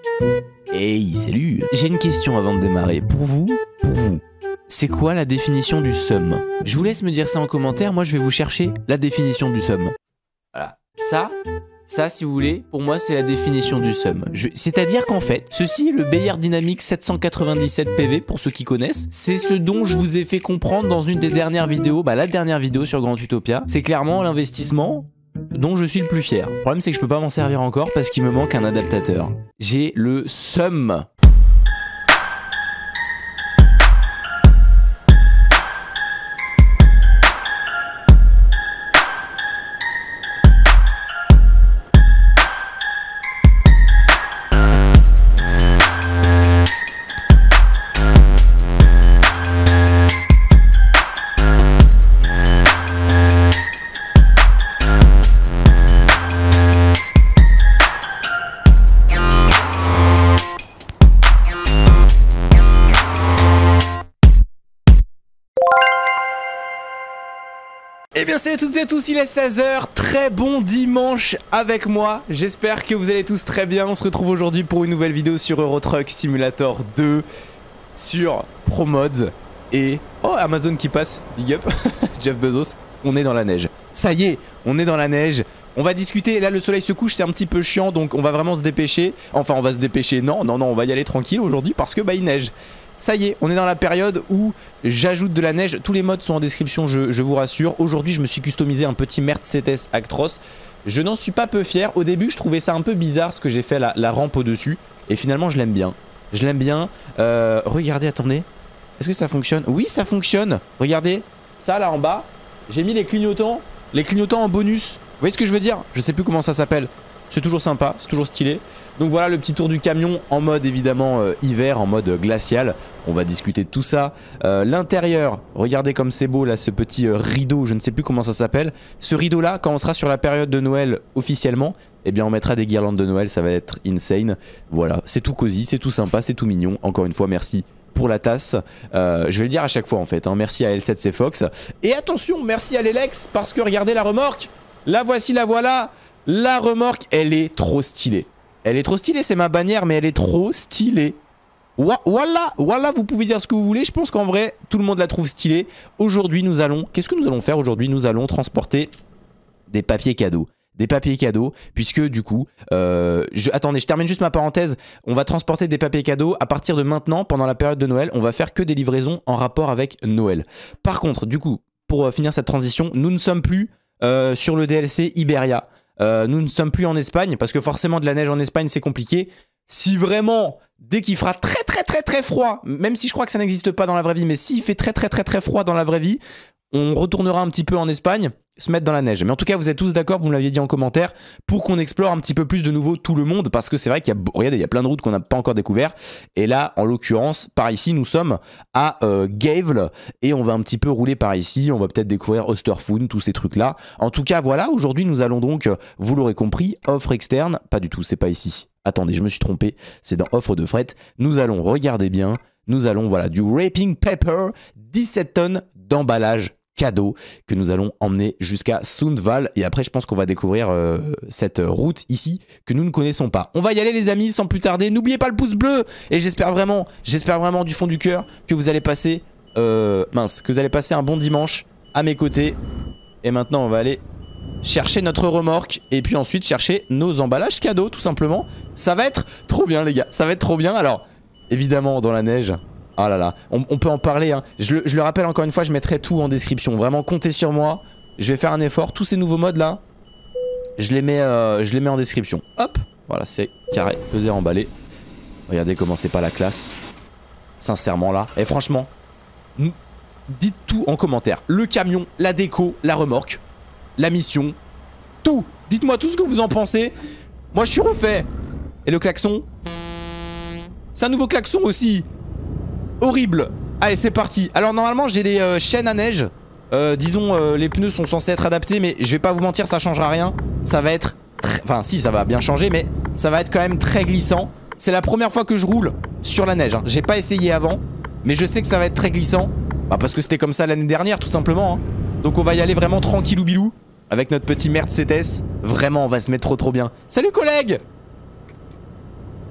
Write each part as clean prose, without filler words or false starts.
Hey, salut! J'ai une question avant de démarrer. Pour vous, c'est quoi la définition du SUM? Je vous laisse me dire ça en commentaire, moi je vais vous chercher la définition du SUM. Voilà, ça si vous voulez, pour moi c'est la définition du SUM. C'est-à-dire qu'en fait, ceci est le Beyer Dynamics 797 PV, pour ceux qui connaissent. C'est ce dont je vous ai fait comprendre dans une des dernières vidéos, la dernière vidéo sur Grand Utopia. C'est clairement l'investissement dont je suis le plus fier. Le problème c'est que je peux pas m'en servir encore parce qu'il me manque un adaptateur. J'ai le SUM. Eh bien salut à toutes et à tous, il est 16 h, très bon dimanche avec moi, j'espère que vous allez tous très bien. On se retrouve aujourd'hui pour une nouvelle vidéo sur Euro Truck Simulator 2 sur ProMods et... Oh, Amazon qui passe, big up, Jeff Bezos, on est dans la neige. Ça y est, on est dans la neige, on va discuter, là le soleil se couche, c'est un petit peu chiant donc on va vraiment se dépêcher. Enfin on va se dépêcher, non, on va y aller tranquille aujourd'hui parce que il neige. Ça y est, on est dans la période où j'ajoute de la neige. Tous les mods sont en description, je vous rassure. Aujourd'hui, je me suis customisé un petit Mercedes Actros. Je n'en suis pas peu fier. Au début, je trouvais ça un peu bizarre ce que j'ai fait la rampe au-dessus. Et finalement, je l'aime bien. Je l'aime bien. Regardez, attendez. Est-ce que ça fonctionne? Oui, ça fonctionne. Regardez, ça là en bas. J'ai mis les clignotants en bonus. Vous voyez ce que je veux dire? Je sais plus comment ça s'appelle. C'est toujours sympa, c'est toujours stylé. Donc voilà le petit tour du camion en mode évidemment hiver, en mode glacial. On va discuter de tout ça. L'intérieur, regardez comme c'est beau là, ce petit rideau, je ne sais plus comment ça s'appelle. Ce rideau là, quand on sera sur la période de Noël officiellement, eh bien on mettra des guirlandes de Noël, ça va être insane. Voilà, c'est tout cosy, c'est tout sympa, c'est tout mignon. Encore une fois, merci pour la tasse. Je vais le dire à chaque fois en fait, hein. Merci à L7C Fox. Et attention, merci à l'Elex, parce que regardez la remorque. La voici, la voilà. La remorque, elle est trop stylée. Elle est trop stylée, c'est ma bannière, mais elle est trop stylée. Voilà, vous pouvez dire ce que vous voulez. Je pense qu'en vrai, tout le monde la trouve stylée. Aujourd'hui, nous allons... Qu'est-ce que nous allons faire aujourd'hui? Nous allons transporter des papiers cadeaux. Des papiers cadeaux, puisque du coup... Attendez, je termine juste ma parenthèse. On va transporter des papiers cadeaux. À partir de maintenant, pendant la période de Noël, on va faire que des livraisons en rapport avec Noël. Par contre, du coup, pour finir cette transition, nous ne sommes plus sur le DLC Iberia. Nous ne sommes plus en Espagne parce que forcément de la neige en Espagne c'est compliqué. Si vraiment, dès qu'il fera très froid, même si je crois que ça n'existe pas dans la vraie vie, mais s'il fait très froid dans la vraie vie, on retournera un petit peu en Espagne, se mettre dans la neige. Mais en tout cas, vous êtes tous d'accord, vous me l'aviez dit en commentaire, pour qu'on explore un petit peu plus de nouveau tout le monde, parce que c'est vrai qu'il y a, regardez, il y a plein de routes qu'on n'a pas encore découvert. Et là, en l'occurrence, par ici, nous sommes à Gavle, et on va un petit peu rouler par ici. On va peut-être découvrir Osterfund, tous ces trucs-là. En tout cas, voilà, aujourd'hui, nous allons donc, vous l'aurez compris, offre externe. Pas du tout, c'est pas ici. Attendez, je me suis trompé, c'est dans offre de fret. Nous allons, regardez bien, nous allons, voilà, du wrapping paper, 17 tonnes d'emballage cadeau que nous allons emmener jusqu'à Sundval. Et après, je pense qu'on va découvrir cette route ici que nous ne connaissons pas. On va y aller, les amis, sans plus tarder. N'oubliez pas le pouce bleu. Et j'espère vraiment du fond du cœur que vous allez passer, que vous allez passer un bon dimanche à mes côtés. Et maintenant, on va aller chercher notre remorque et puis ensuite chercher nos emballages cadeaux, tout simplement. Ça va être trop bien, les gars. Ça va être trop bien. Alors, évidemment, dans la neige... Oh là là, on peut en parler, hein. Je le rappelle encore une fois, je mettrai tout en description. Vraiment, comptez sur moi. Je vais faire un effort. Tous ces nouveaux modes là, je les mets en description. Hop, voilà, c'est carré, pesé, emballé. Regardez comment c'est pas la classe. Sincèrement là. Et franchement, dites tout en commentaire. Le camion, la déco, la remorque, la mission, tout. Dites-moi tout ce que vous en pensez. Moi, je suis refait. Et le klaxon, c'est un nouveau klaxon aussi. Horrible. Allez, c'est parti. Alors normalement j'ai les chaînes à neige. Disons les pneus sont censés être adaptés, mais je vais pas vous mentir, ça changera rien. Ça va être enfin si, ça va bien changer, mais ça va être quand même très glissant. C'est la première fois que je roule sur la neige, hein. J'ai pas essayé avant, mais je sais que ça va être très glissant. Parce que c'était comme ça l'année dernière tout simplement, hein. Donc on va y aller vraiment tranquillou bilou avec notre petit Mercedes. Vraiment on va se mettre trop bien. Salut collègue.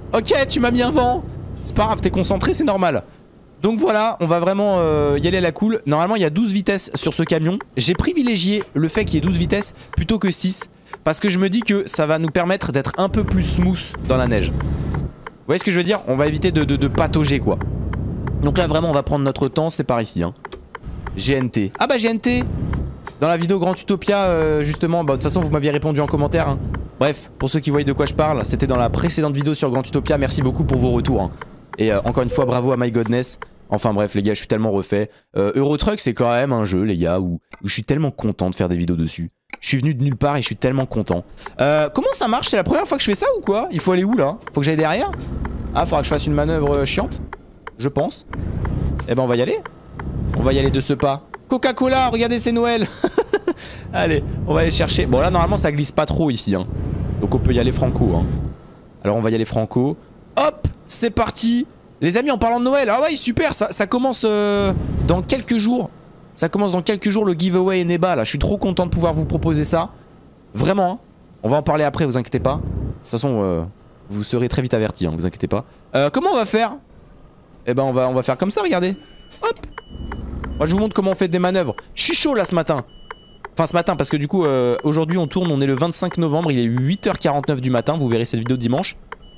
Ok, tu m'as mis un vent. C'est pas grave, t'es concentré, c'est normal. Donc voilà, on va vraiment y aller à la cool. Normalement, il y a 12 vitesses sur ce camion. J'ai privilégié le fait qu'il y ait 12 vitesses plutôt que 6. Parce que je me dis que ça va nous permettre d'être un peu plus smooth dans la neige. Vous voyez ce que je veux dire? On va éviter de patauger, quoi. Donc là, vraiment, on va prendre notre temps. C'est par ici, hein. GNT. Ah bah GNT. Dans la vidéo Grand Utopia, justement, bah de toute façon, vous m'aviez répondu en commentaire, hein. Bref, pour ceux qui voient de quoi je parle, c'était dans la précédente vidéo sur Grand Utopia. Merci beaucoup pour vos retours, hein. Et encore une fois, bravo à My Godness. Enfin bref, les gars, je suis tellement refait. Euro Truck, c'est quand même un jeu, les gars, où je suis tellement content de faire des vidéos dessus. Je suis venu de nulle part et je suis tellement content. Comment ça marche? C'est la première fois que je fais ça ou quoi? Il faut aller où là? Faut que j'aille derrière? Ah, faudra que je fasse une manœuvre chiante, je pense. Eh ben on va y aller. On va y aller de ce pas. Coca-Cola, regardez, c'est Noël. Allez, on va aller chercher. Bon là, normalement, ça glisse pas trop ici, hein. Donc on peut y aller franco, hein. Alors on va y aller franco. Hop, c'est parti. Les amis, en parlant de Noël, ah ouais, super, ça commence dans quelques jours. Ça commence dans quelques jours le giveaway Eneba là. Je suis trop content de pouvoir vous proposer ça. Vraiment, hein. On va en parler après, vous inquiétez pas. De toute façon, vous serez très vite avertis, hein, vous inquiétez pas. Comment on va faire? Eh ben on va faire comme ça, regardez. Hop. Moi je vous montre comment on fait des manœuvres. Je suis chaud là ce matin. Enfin ce matin parce que du coup aujourd'hui on tourne, on est le 25 novembre, il est 8h49 du matin, vous verrez cette vidéo dimanche.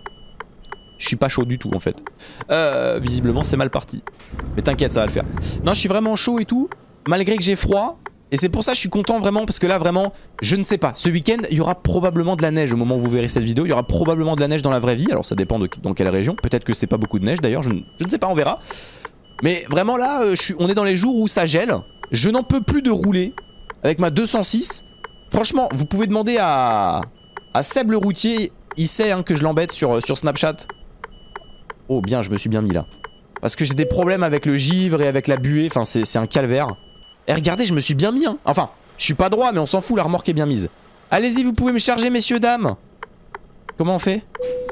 Je suis pas chaud du tout en fait. Visiblement c'est mal parti. Mais t'inquiète, ça va le faire. Non, je suis vraiment chaud et tout, malgré que j'ai froid. Et c'est pour ça que je suis content vraiment, parce que là vraiment, je ne sais pas. Ce week-end, il y aura probablement de la neige au moment où vous verrez cette vidéo. Il y aura probablement de la neige dans la vraie vie. Alors ça dépend dans quelle région. Peut-être que c'est pas beaucoup de neige d'ailleurs, je ne sais pas, on verra. Mais vraiment là, on est dans les jours où ça gèle. Je n'en peux plus de rouler avec ma 206. Franchement, vous pouvez demander à Seb le routier. Il sait hein, que je l'embête sur Snapchat. Oh bien, je me suis bien mis là. Parce que j'ai des problèmes avec le givre et avec la buée. Enfin, c'est un calvaire. Et regardez, je me suis bien mis, hein. Enfin, je suis pas droit, mais on s'en fout, la remorque est bien mise. Allez-y, vous pouvez me charger, messieurs, dames. Comment on fait?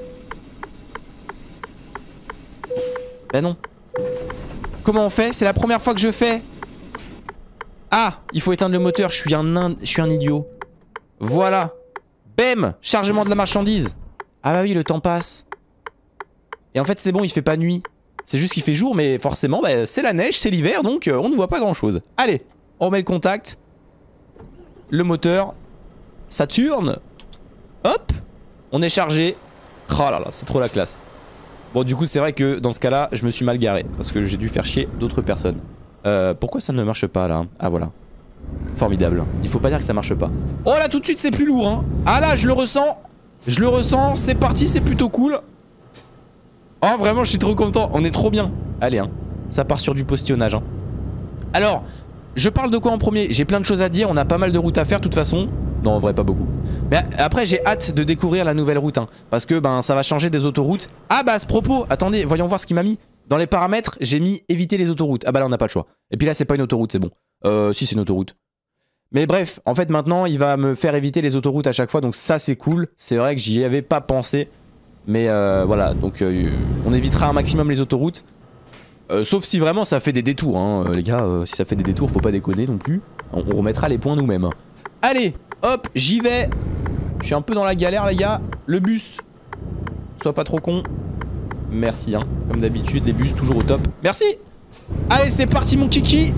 Ben non. Comment on fait? C'est la première fois que je fais. Ah, il faut éteindre le moteur, je suis un idiot. Voilà. Bam, chargement de la marchandise. Ah bah oui, le temps passe. Et en fait, c'est bon, il fait pas nuit. C'est juste qu'il fait jour, mais forcément, bah, c'est la neige, c'est l'hiver, donc on ne voit pas grand-chose. Allez, on remet le contact. Le moteur. Ça tourne. Hop. On est chargé. Oh là là, c'est trop la classe. Bon, du coup, c'est vrai que dans ce cas-là, je me suis mal garé. Parce que j'ai dû faire chier d'autres personnes. Pourquoi ça ne marche pas, là? Ah, voilà. Formidable. Il faut pas dire que ça marche pas. Oh là, tout de suite, c'est plus lourd, hein. Ah là, je le ressens. Je le ressens. C'est parti, c'est plutôt cool. Oh vraiment je suis trop content, on est trop bien. Allez hein, ça part sur du postillonnage hein. Alors, je parle de quoi en premier? J'ai plein de choses à dire, on a pas mal de routes à faire de toute façon. Non en vrai pas beaucoup. Mais après j'ai hâte de découvrir la nouvelle route hein, parce que ben ça va changer des autoroutes. Ah bah à ce propos, attendez, voyons voir ce qu'il m'a mis. Dans les paramètres, j'ai mis éviter les autoroutes. Ah bah là on n'a pas le choix. Et puis là c'est pas une autoroute, c'est bon. Si c'est une autoroute. Mais bref, en fait maintenant il va me faire éviter les autoroutes à chaque fois, donc ça c'est cool. C'est vrai que j'y avais pas pensé. Mais voilà, donc on évitera un maximum les autoroutes. Sauf si vraiment ça fait des détours, hein, les gars. Si ça fait des détours, faut pas déconner non plus. On remettra les points nous-mêmes. Allez, hop, j'y vais. Je suis un peu dans la galère, les gars. Le bus. Sois pas trop con. Merci, hein. Comme d'habitude, les bus toujours au top. Merci. Allez, c'est parti, mon kiki.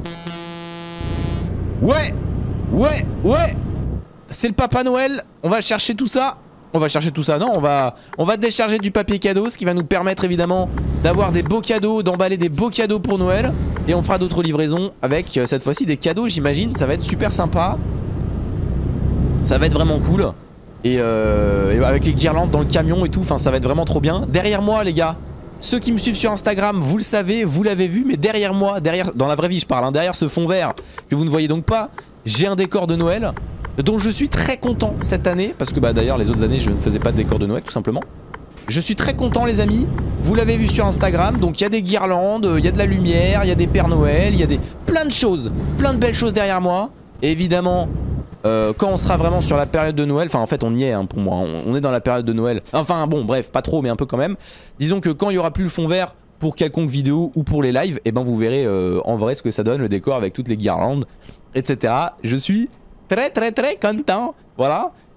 Ouais, ouais, ouais. C'est le Papa Noël. On va chercher tout ça. On va chercher tout ça, non, on va décharger du papier cadeau, ce qui va nous permettre évidemment d'avoir des beaux cadeaux, d'emballer des beaux cadeaux pour Noël. Et on fera d'autres livraisons avec cette fois-ci des cadeaux, j'imagine, ça va être super sympa. Ça va être vraiment cool. Et avec les guirlandes dans le camion et tout, enfin ça va être vraiment trop bien. Derrière moi les gars, ceux qui me suivent sur Instagram, vous le savez, vous l'avez vu, mais derrière moi, dans la vraie vie je parle, hein, derrière ce fond vert que vous ne voyez donc pas, j'ai un décor de Noël. Dont je suis très content cette année. Parce que bah d'ailleurs les autres années je ne faisais pas de décor de Noël tout simplement. Je suis très content les amis. Vous l'avez vu sur Instagram. Donc il y a des guirlandes, il y a de la lumière, il y a des Pères Noël, il y a plein de choses. Plein de belles choses derrière moi. Et évidemment quand on sera vraiment sur la période de Noël. Enfin en fait on y est hein, pour moi. On est dans la période de Noël. Enfin bon bref pas trop mais un peu quand même. Disons que quand il n'y aura plus le fond vert pour quelconque vidéo ou pour les lives, et ben vous verrez en vrai ce que ça donne le décor avec toutes les guirlandes etc. Je suis très content, voilà.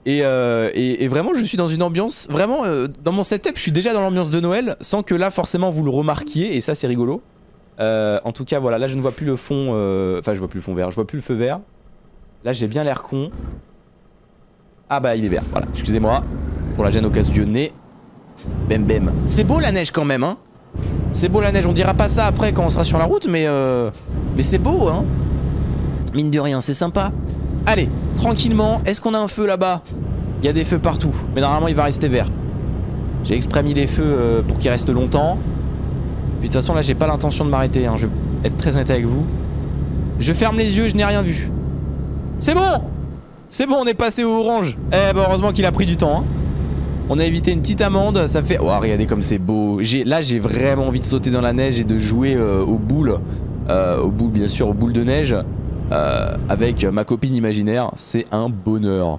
Et vraiment je suis dans une ambiance, vraiment dans mon setup je suis déjà dans l'ambiance de Noël sans que là forcément vous le remarquiez et ça c'est rigolo. En tout cas voilà, là je ne vois plus le fond, enfin je vois plus le fond vert, je vois plus le feu vert. Là j'ai bien l'air con. Ah bah il est vert, voilà, excusez-moi pour la gêne occasionnée. Bem bem. C'est beau la neige quand même hein. C'est beau la neige, on dira pas ça après quand on sera sur la route mais c'est beau hein. Mine de rien, c'est sympa. Allez, tranquillement, est-ce qu'on a un feu là-bas? Il y a des feux partout, mais normalement il va rester vert. J'ai exprès mis les feux pour qu'il reste longtemps. Puis de toute façon là j'ai pas l'intention de m'arrêter hein. Je vais être très honnête avec vous. Je ferme les yeux, je n'ai rien vu. C'est bon! C'est bon, on est passé au orange. Eh bah heureusement qu'il a pris du temps hein. On a évité une petite amende, ça fait... Oh regardez comme c'est beau. Là j'ai vraiment envie de sauter dans la neige et de jouer aux boules. Aux boules bien sûr, aux boules de neige. Avec ma copine imaginaire, c'est un bonheur.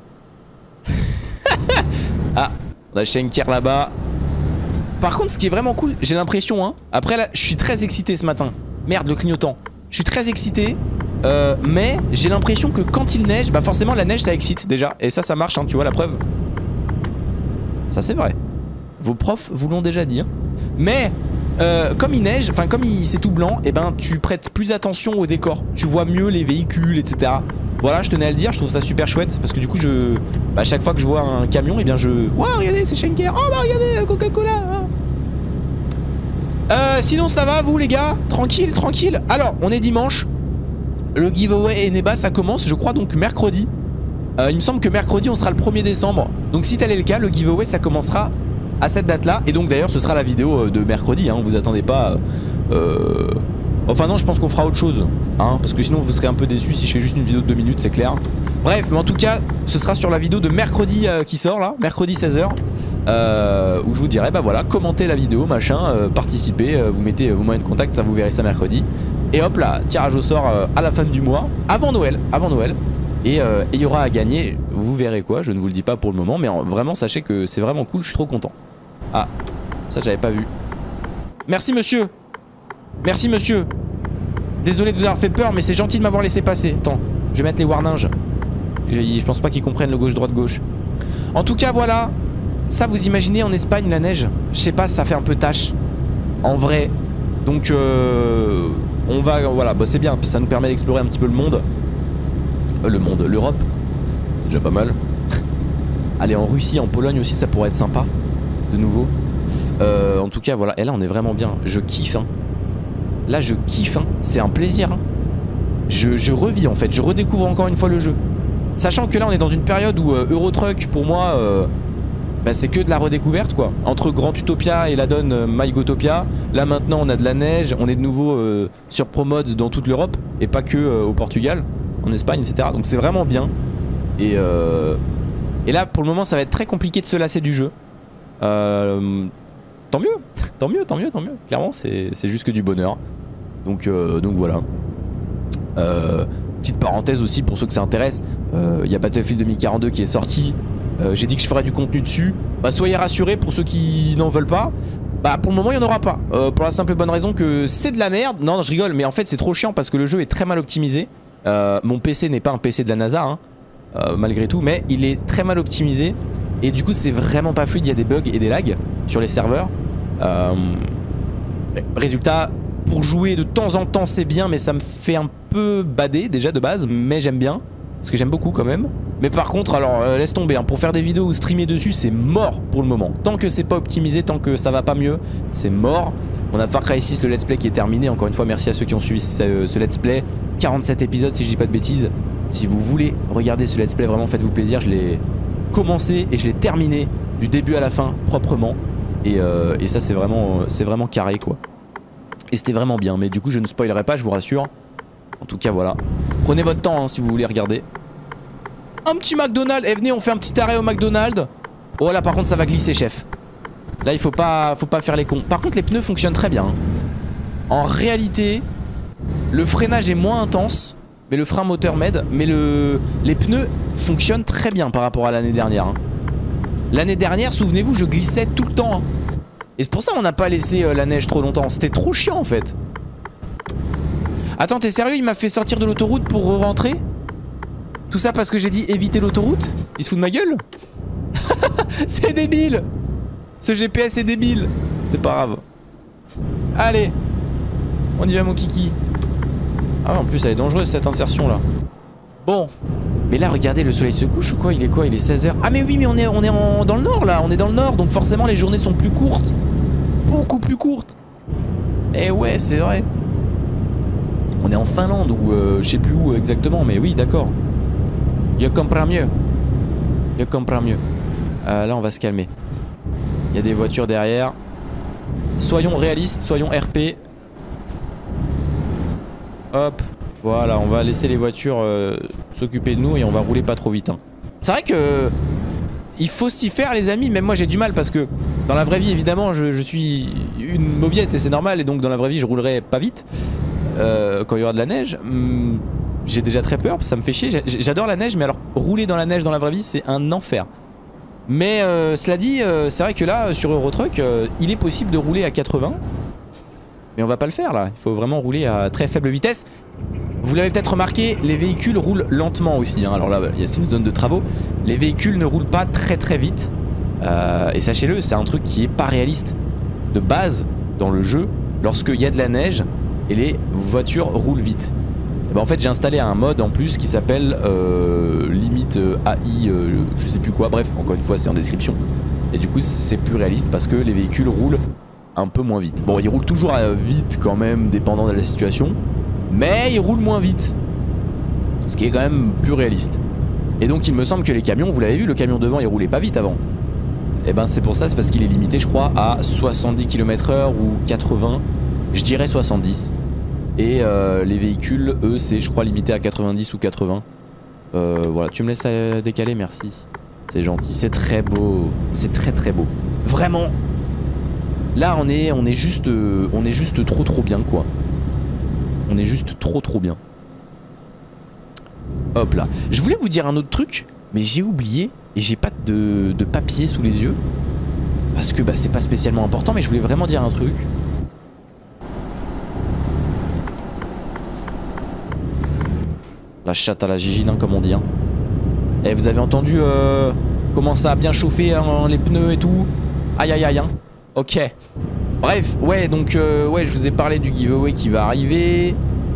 Ah, on a Schenker là-bas. Par contre, ce qui est vraiment cool, j'ai l'impression, hein. Après là, je suis très excité ce matin. Merde, le clignotant. Je suis très excité, mais j'ai l'impression que quand il neige, bah forcément la neige ça excite déjà. Et ça marche, hein, tu vois la preuve. Ça c'est vrai. Vos profs vous l'ont déjà dit. Hein. Mais comme il neige, enfin comme c'est tout blanc, et ben tu prêtes plus attention au décor. Tu vois mieux les véhicules, etc. Voilà, je tenais à le dire, je trouve ça super chouette parce que du coup à chaque fois que je vois un camion, et bien Waouh, regardez, c'est Schenker. Oh bah regardez, Coca-Cola. Sinon ça va vous les gars? Tranquille, tranquille. Alors, on est dimanche. Le giveaway Eneba ça commence, je crois donc mercredi. Il me semble que mercredi on sera le 1er décembre. Donc si tel est le cas, le giveaway ça commencera à cette date là. Et donc d'ailleurs ce sera la vidéo de mercredi hein, vous attendez pas Enfin non, je pense qu'on fera autre chose hein, parce que sinon vous serez un peu déçus si je fais juste une vidéo de 2 minutes, c'est clair. Bref, mais en tout cas ce sera sur la vidéo de mercredi qui sort là, mercredi 16h, où je vous dirai bah voilà, commentez la vidéo machin, participez, vous mettez vos moyens de contact, ça vous verrez ça mercredi. Et hop là, tirage au sort à la fin du mois, avant Noël. Et il y aura à gagner, vous verrez quoi, je ne vous le dis pas pour le moment, mais vraiment sachez que c'est vraiment cool, je suis trop content. Ah, ça j'avais pas vu. Merci monsieur. Merci monsieur. Désolé de vous avoir fait peur, mais c'est gentil de m'avoir laissé passer. Attends, je vais mettre les warnings. Je pense pas qu'ils comprennent le gauche-droite-gauche. En tout cas voilà, ça vous imaginez en Espagne la neige, je sais pas, ça fait un peu tâche. En vrai. Donc on va, voilà, bah c'est bien, puis ça nous permet d'explorer un petit peu le monde. L'Europe, déjà pas mal. Aller en Russie, en Pologne aussi, ça pourrait être sympa. De nouveau. En tout cas, voilà. Et là, on est vraiment bien. Je kiffe. Hein. Là, je kiffe. Hein. C'est un plaisir. Hein. Je revis en fait. Je redécouvre encore une fois le jeu. Sachant que là, on est dans une période où Euro Truck, pour moi, bah, c'est que de la redécouverte quoi. Entre Grand Utopia et la donne MyGotopia. Là, maintenant, on a de la neige. On est de nouveau sur ProMods dans toute l'Europe. Et pas que au Portugal. En Espagne, etc. Donc c'est vraiment bien. Et là, pour le moment, ça va être très compliqué de se lasser du jeu. Tant mieux. Tant mieux, tant mieux, tant mieux. Clairement, c'est juste que du bonheur. Donc voilà. Petite parenthèse aussi pour ceux que ça intéresse. Il y a Battlefield 2042 qui est sorti. J'ai dit que je ferais du contenu dessus. Bah, soyez rassurés pour ceux qui n'en veulent pas. Bah pour le moment il n'y en aura pas. Pour la simple et bonne raison que c'est de la merde. Non, je rigole, mais en fait c'est trop chiant parce que le jeu est très mal optimisé. Mon PC n'est pas un PC de la NASA hein, malgré tout, mais il est très mal optimisé et du coup c'est vraiment pas fluide, il y a des bugs et des lags sur les serveurs. Résultat, pour jouer de temps en temps c'est bien, mais ça me fait un peu bader déjà de base, mais j'aime bien parce que j'aime beaucoup quand même. Mais par contre alors laisse tomber hein, pour faire des vidéos ou streamer dessus c'est mort pour le moment. Tant que c'est pas optimisé, tant que ça va pas mieux, c'est mort. On a Far Cry 6 le let's play qui est terminé. Encore une fois merci à ceux qui ont suivi ce let's play. 47 épisodes si je dis pas de bêtises. Si vous voulez regarder ce let's play, vraiment faites-vous plaisir. Je l'ai commencé et je l'ai terminé du début à la fin proprement. Et ça c'est vraiment carré quoi. Et c'était vraiment bien. Mais du coup je ne spoilerai pas, je vous rassure. En tout cas voilà. Prenez votre temps hein, si vous voulez regarder. Un petit McDonald's. Eh venez, on fait un petit arrêt au McDonald's. Oh là par contre ça va glisser chef. Là il faut pas faire les cons. Par contre les pneus fonctionnent très bien hein. En réalité le freinage est moins intense, mais le frein moteur m'aide. Mais les pneus fonctionnent très bien par rapport à l'année dernière hein. L'année dernière souvenez-vous je glissais tout le temps hein. Et c'est pour ça qu'on n'a pas laissé la neige trop longtemps. C'était trop chiant en fait. Attends, t'es sérieux? Il m'a fait sortir de l'autoroute pour rentrer? Tout ça parce que j'ai dit éviter l'autoroute? Il se fout de ma gueule? C'est débile! Ce GPS est débile! C'est pas grave. Allez! On y va mon kiki. Ah en plus elle est dangereuse cette insertion là. Bon. Mais là regardez, le soleil se couche ou quoi? Il est quoi? Il est 16 h. Ah mais oui, mais on est dans le nord là. On est dans le nord, donc forcément les journées sont plus courtes. Beaucoup plus courtes. Eh ouais, c'est vrai. On est en Finlande ou je sais plus où exactement, mais oui, d'accord. Je comprends mieux. Je comprends mieux. Là, on va se calmer. Il y a des voitures derrière. Soyons réalistes, soyons RP. Hop. Voilà, on va laisser les voitures s'occuper de nous et on va rouler pas trop vite. Hein. C'est vrai que il faut s'y faire les amis, même moi j'ai du mal parce que dans la vraie vie évidemment je suis une mauviette et c'est normal, et donc dans la vraie vie je roulerai pas vite quand il y aura de la neige. J'ai déjà très peur, ça me fait chier, j'adore la neige, mais alors rouler dans la neige dans la vraie vie c'est un enfer. Mais cela dit, c'est vrai que là sur Eurotruck il est possible de rouler à 80, mais on va pas le faire là, il faut vraiment rouler à très faible vitesse. Vous l'avez peut-être remarqué, les véhicules roulent lentement aussi, hein. Alors là il y a ces zones de travaux, les véhicules ne roulent pas très vite, et sachez-le, c'est un truc qui est pas réaliste de base dans le jeu lorsqu'il y a de la neige et les voitures roulent vite. Et ben en fait j'ai installé un mode en plus qui s'appelle limite AI je sais plus quoi, bref encore une fois c'est en description, et du coup c'est plus réaliste parce que les véhicules roulent un peu moins vite. Bon, ils roulent toujours vite quand même dépendant de la situation, mais ils roulent moins vite, ce qui est quand même plus réaliste. Et donc il me semble que les camions, vous l'avez vu, le camion devant il roulait pas vite avant. Et ben c'est pour ça, c'est parce qu'il est limité je crois à 70 km/h ou 80, je dirais 70. Et les véhicules eux c'est je crois limité à 90 ou 80. Voilà, tu me laisses décaler, merci. C'est gentil, c'est très beau, c'est très beau. Vraiment. Là on est juste trop bien quoi. On est juste trop bien. Hop là. Je voulais vous dire un autre truc, mais j'ai oublié et j'ai pas de papier sous les yeux. Parce que bah, c'est pas spécialement important, mais je voulais vraiment dire un truc. La chatte à la gigine, hein, comme on dit. Hein. Et vous avez entendu comment ça a bien chauffé hein, les pneus et tout. Aïe aïe aïe. Hein. Ok. Bref, ouais, donc ouais, je vous ai parlé du giveaway qui va arriver.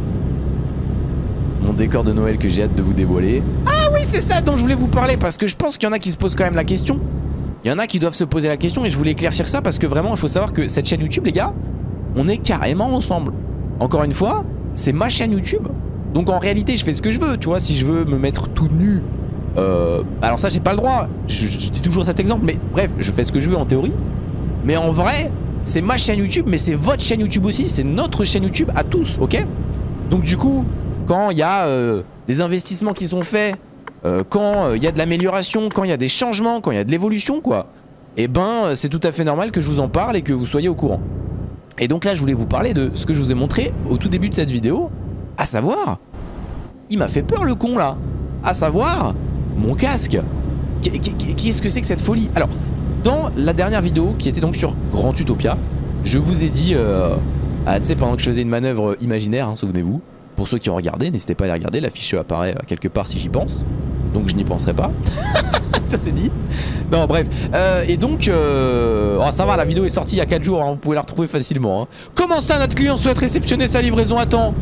Mon décor de Noël que j'ai hâte de vous dévoiler. Ah oui, c'est ça dont je voulais vous parler, parce que je pense qu'il y en a qui se posent quand même la question. Il y en a qui doivent se poser la question et je voulais éclaircir ça parce que vraiment, il faut savoir que cette chaîne YouTube, les gars, on est carrément ensemble. Encore une fois, c'est ma chaîne YouTube. Donc en réalité, je fais ce que je veux, tu vois, si je veux me mettre tout nu. Alors ça, j'ai pas le droit. Je dis toujours cet exemple, mais bref, je fais ce que je veux en théorie. Mais en vrai, c'est ma chaîne YouTube, mais c'est votre chaîne YouTube aussi, c'est notre chaîne YouTube à tous, ok? Donc du coup, quand il y a des investissements qui sont faits, quand il y a de l'amélioration, quand il y a des changements, quand il y a de l'évolution, quoi, et ben c'est tout à fait normal que je vous en parle et que vous soyez au courant. Et donc là, je voulais vous parler de ce que je vous ai montré au tout début de cette vidéo, à savoir, il m'a fait peur le con là, à savoir, mon casque. Qu'est-ce que c'est que cette folie? Alors, dans la dernière vidéo qui était donc sur Grand Utopia, je vous ai dit, tu sais, pendant que je faisais une manœuvre imaginaire, hein, souvenez-vous, pour ceux qui ont regardé, n'hésitez pas à aller regarder, l'affiche apparaît quelque part si j'y pense, donc je n'y penserai pas. Ça c'est dit. Non bref, et donc, oh, ça va, la vidéo est sortie il y a 4 jours, hein, vous pouvez la retrouver facilement. Hein. Comment ça, notre client souhaite réceptionner sa livraison à temps?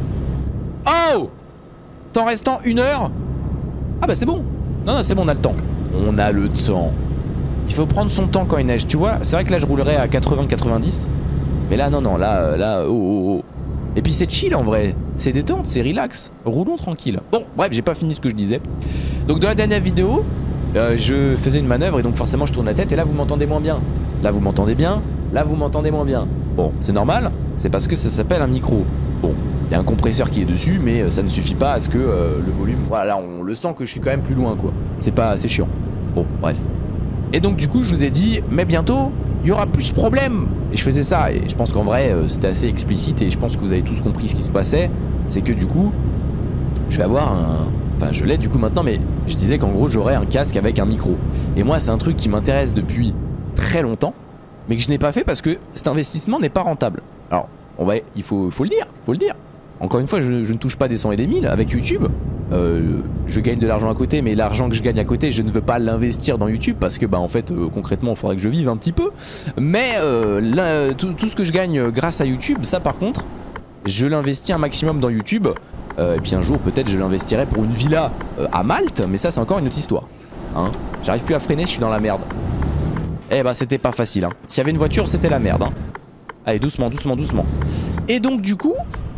Oh, t'en restant 1 heure? Ah bah c'est bon. Non, c'est bon, on a le temps. On a le temps. Il faut prendre son temps quand il neige, tu vois. C'est vrai que là je roulerais à 80-90. Mais là non, là, oh. Et puis c'est chill en vrai. C'est détente, c'est relax. Roulons tranquille. Bon, bref, j'ai pas fini ce que je disais. Donc dans la dernière vidéo, je faisais une manœuvre et donc forcément je tourne la tête et là vous m'entendez moins bien. Là vous m'entendez bien, là vous m'entendez moins bien. Bon, c'est normal, c'est parce que ça s'appelle un micro. Bon, il y a un compresseur qui est dessus, mais ça ne suffit pas à ce que le volume... Voilà, on le sent que je suis quand même plus loin, quoi. C'est pas assez chiant. Bon, bref. Et donc du coup, je vous ai dit, mais bientôt, il y aura plus de problèmes. Et je faisais ça, et je pense qu'en vrai, c'était assez explicite, et je pense que vous avez tous compris ce qui se passait. C'est que du coup, je vais avoir un... Enfin, je l'ai du coup maintenant, mais je disais qu'en gros, j'aurais un casque avec un micro. Et moi, c'est un truc qui m'intéresse depuis très longtemps, mais que je n'ai pas fait parce que cet investissement n'est pas rentable. Alors, il faut le dire, Encore une fois, je ne touche pas des 100 et des 1000 avec YouTube. je gagne de l'argent à côté, mais l'argent que je gagne à côté, je ne veux pas l'investir dans YouTube parce que bah en fait concrètement il faudrait que je vive un petit peu. Mais tout ce que je gagne grâce à YouTube, ça par contre, je l'investis un maximum dans YouTube. Et puis un jour peut-être je l'investirai pour une villa à Malte, mais ça c'est encore une autre histoire. Hein, j'arrive plus à freiner, je suis dans la merde. Eh bah c'était pas facile. Hein. S'il y avait une voiture, c'était la merde. Hein. Allez, doucement, doucement, doucement. Et donc du coup,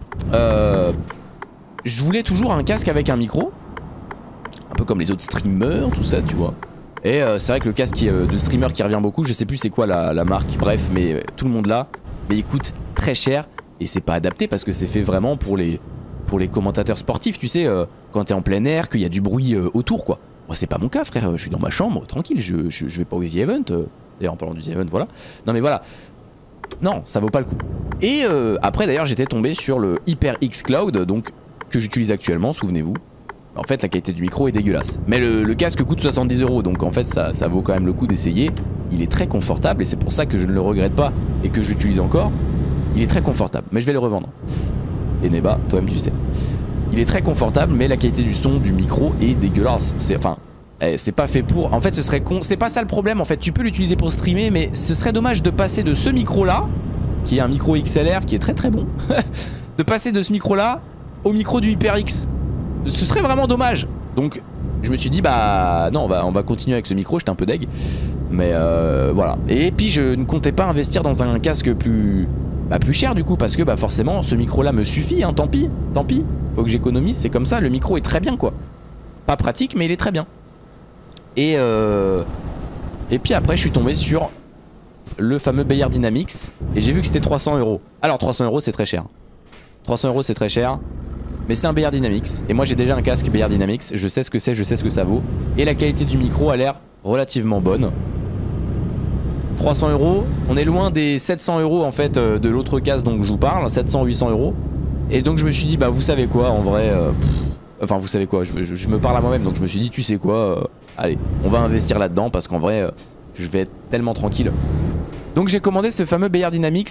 je voulais toujours un casque avec un micro. Un peu comme les autres streamers, tout ça, tu vois. Et c'est vrai que le casque de streamer qui revient beaucoup, je sais plus c'est quoi la marque, bref, mais tout le monde l'a. Mais il coûte très cher et c'est pas adapté parce que c'est fait vraiment pour les commentateurs sportifs, tu sais, quand t'es en plein air, qu'il y a du bruit autour, quoi. Moi, c'est pas mon cas, frère, je suis dans ma chambre, tranquille, je vais pas au The Event. D'ailleurs, en parlant du The Event, voilà. Non, mais voilà. Non, ça vaut pas le coup. Et après, d'ailleurs, j'étais tombé sur le HyperX Cloud, donc que j'utilise actuellement, souvenez-vous. En fait, la qualité du micro est dégueulasse. Mais le casque coûte 70 €, donc en fait, ça vaut quand même le coup d'essayer. Il est très confortable et c'est pour ça que je ne le regrette pas et que je l'utilise encore. Il est très confortable, mais je vais le revendre. Et Neba, toi-même tu sais. Il est très confortable, mais la qualité du son du micro est dégueulasse. C'est pas fait pour. En fait, ce serait con. C'est pas ça le problème. En fait, tu peux l'utiliser pour streamer, mais ce serait dommage de passer de ce micro-là, qui est un micro XLR qui est très très bon, de passer de ce micro-là au micro du HyperX. Ce serait vraiment dommage. Donc, je me suis dit, bah non, on va continuer avec ce micro. J'étais un peu deg, mais voilà. Et puis, je ne comptais pas investir dans un casque plus cher du coup, parce que bah forcément, ce micro-là me suffit. Hein, tant pis, tant pis. Faut que j'économise. C'est comme ça. Le micro est très bien, quoi. Pas pratique, mais il est très bien. Et puis après je suis tombé sur le fameux Beyer Dynamics et j'ai vu que c'était 300 €. Alors 300 € c'est très cher. 300 € c'est très cher. Mais c'est un Beyer Dynamics. Et moi j'ai déjà un casque Beyer Dynamics. Je sais ce que c'est, je sais ce que ça vaut. Et la qualité du micro a l'air relativement bonne. 300 €, on est loin des 700 € en fait de l'autre casque dont je vous parle. 700-800 €. Et donc je me suis dit bah vous savez quoi en vrai... Enfin vous savez quoi, je me parle à moi-même. Donc je me suis dit tu sais quoi, allez on va investir là-dedans parce qu'en vrai je vais être tellement tranquille. Donc j'ai commandé ce fameux Beyer Dynamics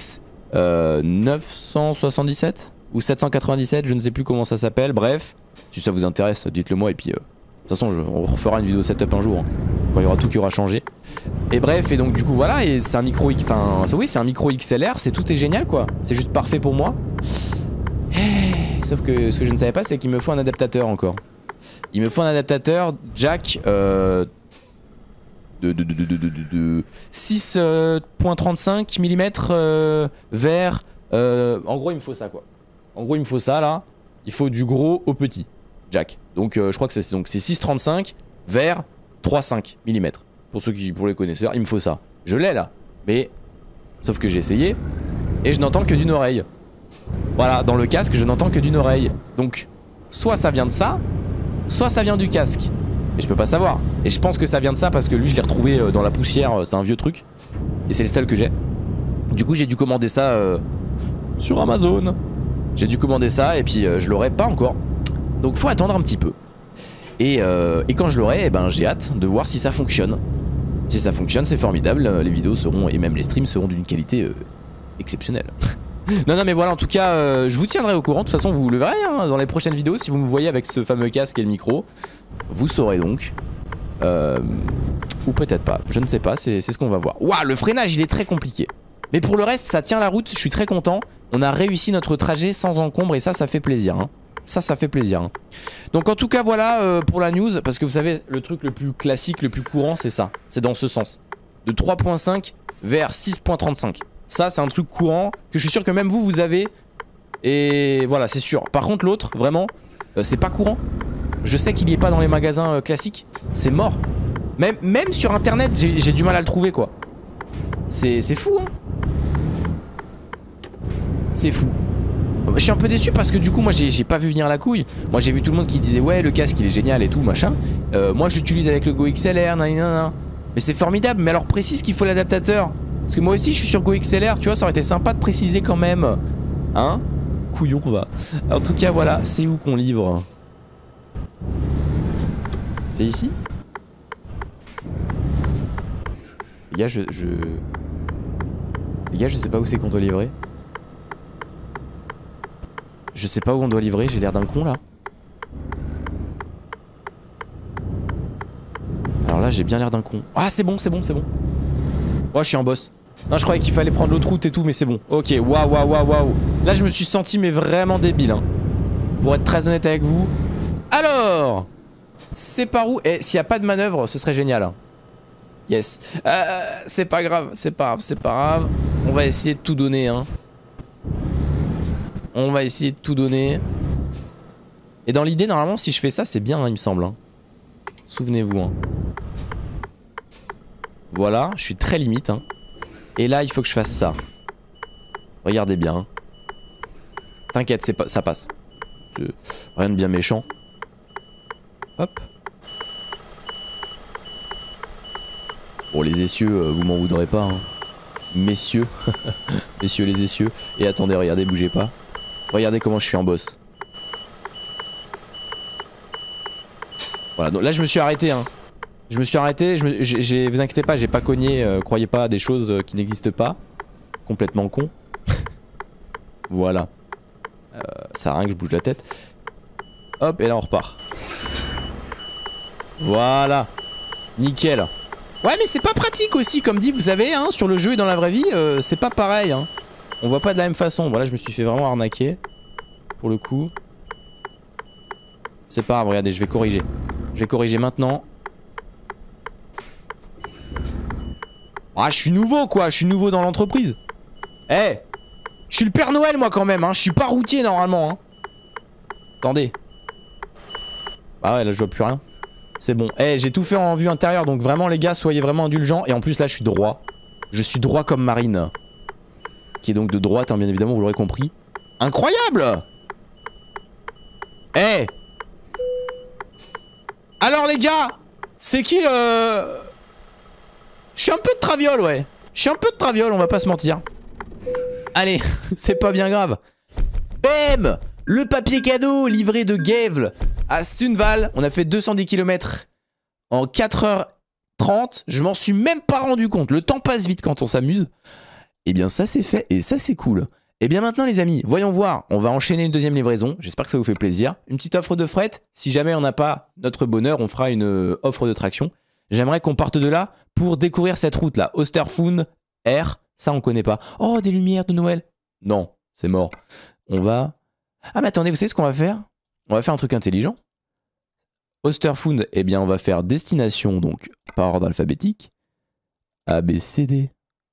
977 ou 797, je ne sais plus comment ça s'appelle. Bref, si ça vous intéresse dites-le moi. Et puis de toute façon on refera une vidéo setup un jour hein, quand il y aura tout qui aura changé. Et bref, et donc du coup voilà, et c'est un micro, enfin oui c'est un micro XLR, tout est génial quoi. C'est juste parfait pour moi. Sauf que ce que je ne savais pas, c'est qu'il me faut un adaptateur encore. Il me faut un adaptateur jack de 6.35 mm vers... en gros, il me faut ça, quoi. En gros, il me faut ça, là. Il faut du gros au petit jack. Donc, je crois que c'est 6.35 vers 3.5 mm. Pour les connaisseurs, il me faut ça. Je l'ai, là. Mais, sauf que j'ai essayé et je n'entends que d'une oreille. Voilà, dans le casque, je n'entends que d'une oreille. Donc, soit ça vient de ça, soit ça vient du casque. Et je peux pas savoir. Et je pense que ça vient de ça parce que lui, je l'ai retrouvé dans la poussière. C'est un vieux truc. Et c'est le seul que j'ai. Du coup, j'ai dû commander ça sur Amazon. J'ai dû commander ça et puis je l'aurai pas encore. Donc, faut attendre un petit peu. Et quand je l'aurai, eh ben, j'ai hâte de voir si ça fonctionne. Si ça fonctionne, c'est formidable. Les vidéos seront, et même les streams seront d'une qualité exceptionnelle. Non mais voilà, en tout cas je vous tiendrai au courant. De toute façon vous le verrez hein, dans les prochaines vidéos. Si vous me voyez avec ce fameux casque et le micro, vous saurez donc. Ou peut-être pas, je ne sais pas, c'est ce qu'on va voir. Waouh, le freinage il est très compliqué. Mais pour le reste ça tient la route, je suis très content. On a réussi notre trajet sans encombre et ça fait plaisir hein. Ça fait plaisir hein. Donc en tout cas voilà pour la news. Parce que vous savez le truc le plus classique, le plus courant c'est ça. C'est dans ce sens. De 3.5 vers 6.35. Ça c'est un truc courant que je suis sûr que même vous avez. Et voilà c'est sûr. Par contre l'autre vraiment c'est pas courant. Je sais qu'il y est pas dans les magasins classiques. C'est mort. Même sur internet j'ai du mal à le trouver quoi. C'est fou hein. C'est fou. Je suis un peu déçu parce que du coup moi j'ai pas vu venir la couille. Moi j'ai vu tout le monde qui disait ouais le casque il est génial et tout machin. Moi j'utilise avec le Go XLR nanana. Mais c'est formidable. Mais alors précise qu'il faut l'adaptateur. Parce que moi aussi je suis sur Go XLR, tu vois, ça aurait été sympa de préciser quand même. Hein? Couillon va. En tout cas voilà, c'est où qu'on livre? C'est ici? Les gars, Les gars, je sais pas où c'est qu'on doit livrer. Je sais pas où on doit livrer, j'ai l'air d'un con là. là j'ai bien l'air d'un con. Ah c'est bon, c'est bon, c'est bon. Oh je suis en boss. Non je croyais qu'il fallait prendre l'autre route et tout mais c'est bon. Ok, waouh, waouh, waouh, waouh. Là je me suis senti mais vraiment débile hein. Pour être très honnête avec vous. Alors c'est par où? Et s'il n'y a pas de manœuvre ce serait génial hein. Yes. C'est pas grave, c'est pas grave, c'est pas grave. On va essayer de tout donner hein. On va essayer de tout donner. Et dans l'idée normalement si je fais ça c'est bien hein, il me semble hein. Souvenez-vous hein. Voilà, je suis très limite hein. Et là il faut que je fasse ça. Regardez bien hein. T'inquiète, ça passe. Rien de bien méchant. Hop. Bon les essieux, vous m'en voudrez pas hein. Messieurs. Messieurs les essieux. Et attendez, regardez, bougez pas. Regardez comment je suis en boss. Voilà, donc là je me suis arrêté hein. Je me suis arrêté, vous inquiétez pas, j'ai pas cogné, croyez pas à des choses qui n'existent pas. Complètement con. Voilà. Ça sert à rien que je bouge la tête. Hop, et là on repart. Voilà. Nickel. Ouais mais c'est pas pratique aussi comme dit vous savez hein, sur le jeu et dans la vraie vie c'est pas pareil hein. On voit pas de la même façon. Voilà je me suis fait vraiment arnaquer. Pour le coup. C'est pas grave, regardez je vais corriger. Je vais corriger maintenant. Ah je suis nouveau quoi, je suis nouveau dans l'entreprise. Eh hey, je suis le Père Noël moi quand même hein, je suis pas routier normalement hein. Attendez. Ah ouais là je vois plus rien. C'est bon. Eh, hey, j'ai tout fait en vue intérieure, donc vraiment les gars, soyez vraiment indulgents. Et en plus là, je suis droit. Je suis droit comme Marine. Qui est donc de droite, hein, bien évidemment, vous l'aurez compris. Incroyable! Eh hey. Alors les gars, c'est qui le... Je suis un peu de traviole, ouais. Je suis un peu de traviole, on va pas se mentir. Allez, c'est pas bien grave. Bam! Le papier cadeau livré de Gevle à Sunval. On a fait 210 km en 4h30. Je m'en suis même pas rendu compte. Le temps passe vite quand on s'amuse. Et bien ça c'est fait et ça c'est cool. Et bien maintenant les amis, voyons voir. On va enchaîner une deuxième livraison. J'espère que ça vous fait plaisir. Une petite offre de fret. Si jamais on n'a pas notre bonheur, on fera une offre de traction. J'aimerais qu'on parte de là pour découvrir cette route là. Osterfund R. Ça on connaît pas. Oh des lumières de Noël. Non, c'est mort. On va... Ah mais attendez, vous savez ce qu'on va faire? On va faire un truc intelligent. Osterfund, eh bien on va faire destination, donc par ordre alphabétique. A, B, C, D.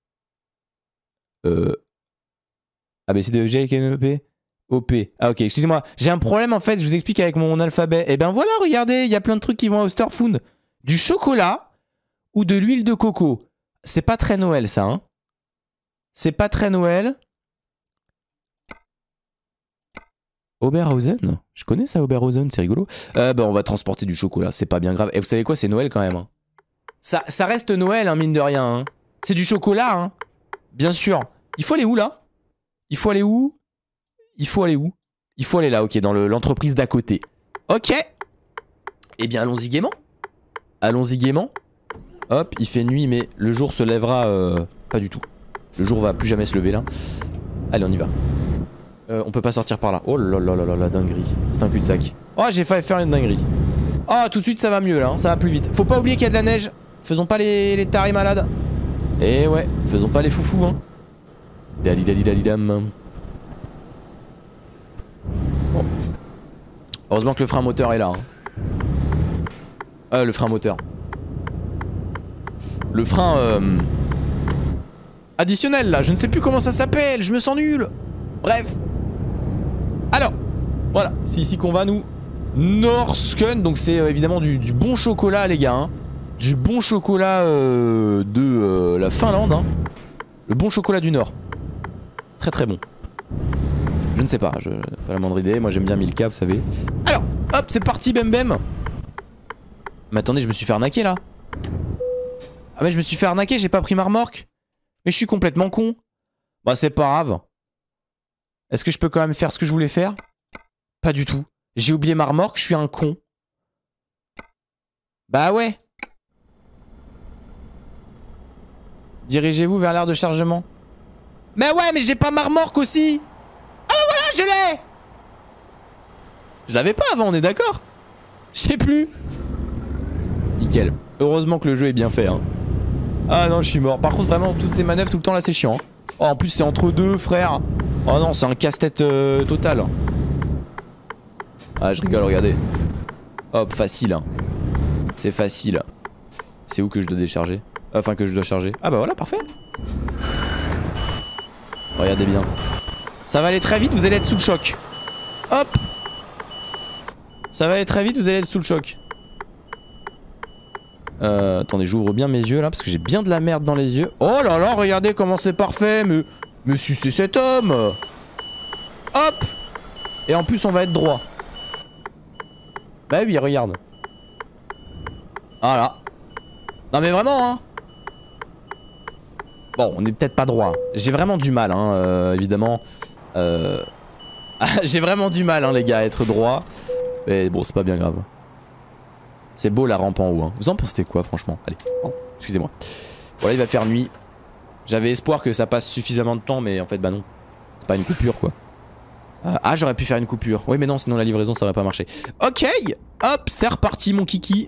A, B, C, D, E, G, K, L, M, N, P, O, P. Ah ok, excusez-moi, j'ai un problème en fait, je vous explique avec mon alphabet. Eh bien voilà, regardez, il y a plein de trucs qui vont à Osterfund. Du chocolat ou de l'huile de coco. C'est pas très Noël ça, hein. C'est pas très Noël. Oberhausen? Je connais ça, Oberhausen, c'est rigolo. Bah on va transporter du chocolat, c'est pas bien grave. Et vous savez quoi, c'est Noël quand même. Hein. Ça reste Noël, hein, mine de rien. Hein. C'est du chocolat, hein. Bien sûr. Il faut aller où, là? Il faut aller où? Il faut aller où? Il faut aller là, ok, dans l'entreprise d'à côté. Ok. Eh bien, allons-y gaiement. Allons-y gaiement. Hop, il fait nuit, mais le jour se lèvera pas du tout. Le jour va plus jamais se lever, là. Allez, on y va. On peut pas sortir par là. Oh là là là là la dinguerie. C'est un cul-de-sac. Oh j'ai failli faire une dinguerie. Oh tout de suite ça va mieux là, hein. Ça va plus vite. Faut pas oublier qu'il y a de la neige. Faisons pas les tarés malades. Et ouais, faisons pas les foufous hein. Dadi dadi dadi dam. Bon. Heureusement que le frein moteur est là. Hein. Le frein moteur. Le frein additionnel là, je ne sais plus comment ça s'appelle, je me sens nul. Bref. Alors, voilà, c'est ici qu'on va nous. Norsken, donc c'est évidemment du bon chocolat les gars. Hein. Du bon chocolat de la Finlande. Hein. Le bon chocolat du Nord. Très très bon. Je ne sais pas, pas la moindre idée. Moi j'aime bien Milka, vous savez. Alors, hop, c'est parti, bem bem. Mais attendez, je me suis fait arnaquer là. Ah mais je me suis fait arnaquer, j'ai pas pris ma remorque. Mais je suis complètement con. Bah c'est pas grave. Est-ce que je peux quand même faire ce que je voulais faire? Pas du tout. J'ai oublié ma remorque, je suis un con. Bah ouais. Dirigez-vous vers l'aire de chargement. Mais ouais, mais j'ai pas ma remorque aussi. Ah bah voilà, je l'ai. Je l'avais pas avant, on est d'accord? Je sais plus. Nickel. Heureusement que le jeu est bien fait, hein. Ah non, je suis mort. Par contre, vraiment, toutes ces manœuvres tout le temps là, c'est chiant. Hein. Oh, en plus, c'est entre deux, frère. Oh non, c'est un casse-tête total. Ah, je rigole, regardez. Hop, facile. Hein. C'est facile. C'est où que je dois décharger? Enfin, que je dois charger. Ah bah voilà, parfait. Regardez bien. Ça va aller très vite, vous allez être sous le choc. Hop. Ça va aller très vite, vous allez être sous le choc. Attendez, j'ouvre bien mes yeux là parce que j'ai bien de la merde dans les yeux. Oh là là, regardez comment c'est parfait. Mais si c'est cet homme. Hop. Et en plus on va être droit. Bah oui, regarde. Voilà. Non mais vraiment hein. Bon, on est peut-être pas droit. J'ai vraiment du mal hein, évidemment. J'ai vraiment du mal hein les gars à être droit. Mais bon, c'est pas bien grave. C'est beau la rampe en haut hein. Vous en pensez quoi franchement? Allez, oh, excusez-moi. Voilà, il va faire nuit. J'avais espoir que ça passe suffisamment de temps, mais en fait bah non. C'est pas une coupure quoi. Ah, j'aurais pu faire une coupure. Oui mais non, sinon la livraison ça aurait pas marché. Ok. Hop, c'est reparti mon kiki.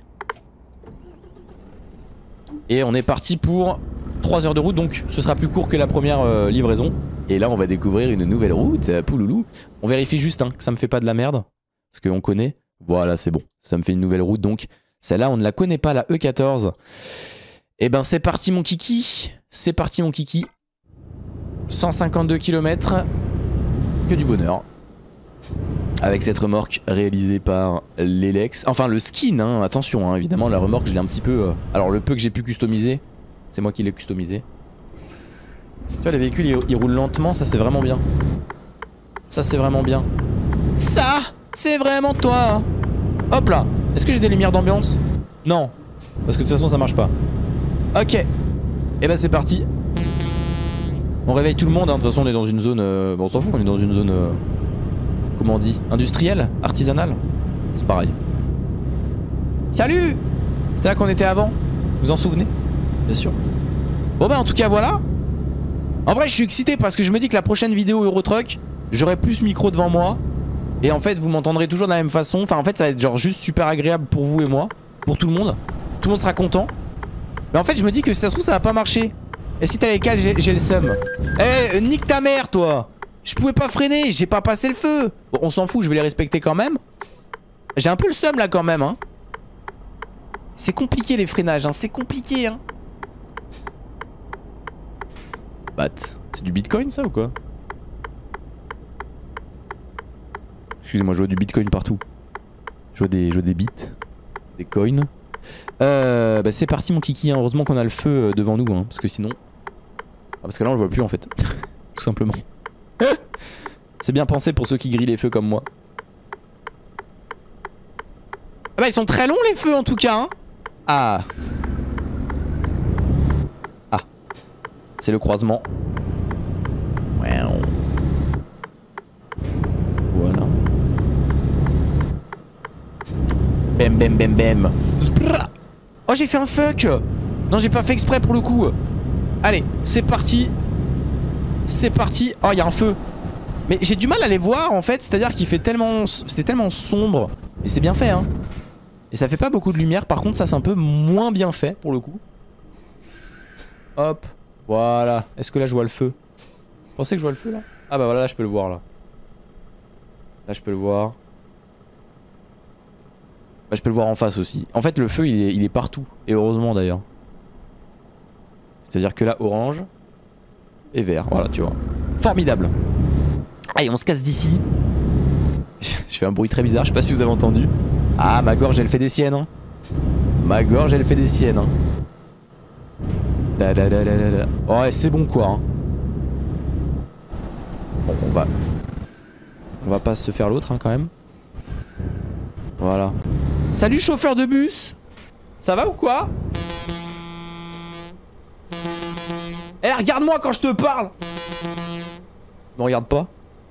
Et on est parti pour 3 heures de route, donc ce sera plus court que la première livraison. Et là on va découvrir une nouvelle route, pouloulou. On vérifie juste hein, que ça me fait pas de la merde. Parce qu'on connaît. Voilà, c'est bon. Ça me fait une nouvelle route donc. Celle-là, on ne la connaît pas, la E14. Et ben c'est parti mon kiki. C'est parti mon kiki. 152 km. Que du bonheur. Avec cette remorque réalisée par l'Elex. Enfin le skin, hein, attention, hein, évidemment la remorque je l'ai un petit peu... Alors le peu que j'ai pu customiser, c'est moi qui l'ai customisé. Tu vois les véhicules ils roulent lentement, ça c'est vraiment bien. Ça c'est vraiment bien. Ça c'est vraiment toi. Hop là. Est-ce que j'ai des lumières d'ambiance? Non. Parce que de toute façon ça marche pas. Ok. Et ben c'est parti. On réveille tout le monde, hein. De toute façon on est dans une zone... Bon on s'en fout, on est dans une zone... Comment on dit? Industrielle? Artisanale? C'est pareil. Salut! C'est là qu'on était avant? Vous en souvenez? Bien sûr. Bon bah en tout cas voilà. En vrai je suis excité parce que je me dis que la prochaine vidéo Eurotruck, j'aurai plus micro devant moi. Et en fait vous m'entendrez toujours de la même façon. Enfin en fait ça va être genre juste super agréable pour vous et moi. Pour tout le monde. Tout le monde sera content. Mais en fait je me dis que si ça se trouve ça va pas marcher. Et si t'as les cales j'ai le seum. Eh nique ta mère toi. Je pouvais pas freiner, j'ai pas passé le feu. Bon on s'en fout, je vais les respecter quand même. J'ai un peu le seum là quand même hein. C'est compliqué les freinages hein, c'est compliqué hein. Bat, c'est du bitcoin ça ou quoi? Excusez-moi, je vois du bitcoin partout. Je vois des bits, des coins. Bah c'est parti mon kiki, hein. Heureusement qu'on a le feu devant nous hein, parce que sinon... Ah, parce que là on le voit plus en fait, tout simplement. C'est bien pensé pour ceux qui grillent les feux comme moi. Ah bah ils sont très longs les feux en tout cas hein. Ah. Ah. C'est le croisement. Voilà. Bam bam bam bam. Oh j'ai fait un fuck. Non j'ai pas fait exprès pour le coup. Allez c'est parti. C'est parti. Oh il y a un feu. Mais j'ai du mal à les voir en fait. C'est à dire qu'il fait tellement... C'est tellement sombre. Mais c'est bien fait hein. Et ça fait pas beaucoup de lumière. Par contre ça c'est un peu moins bien fait pour le coup. Hop. Voilà. Est-ce que là je vois le feu? Vous pensez que je vois le feu là? Ah bah voilà là je peux le voir là. Là je peux le voir. Bah je peux le voir en face aussi. En fait le feu il est partout. Et heureusement d'ailleurs. C'est à dire que là orange et vert. Voilà tu vois. Formidable. Allez on se casse d'ici. Je fais un bruit très bizarre, je sais pas si vous avez entendu. Ah ma gorge elle fait des siennes hein. Ma gorge elle fait des siennes hein. Da, da, da, da, da, da. Oh ouais c'est bon quoi hein. Bon on va pas se faire l'autre hein, quand même. Voilà. Salut chauffeur de bus. Ça va ou quoi? Eh regarde-moi quand je te parle. Me regarde pas.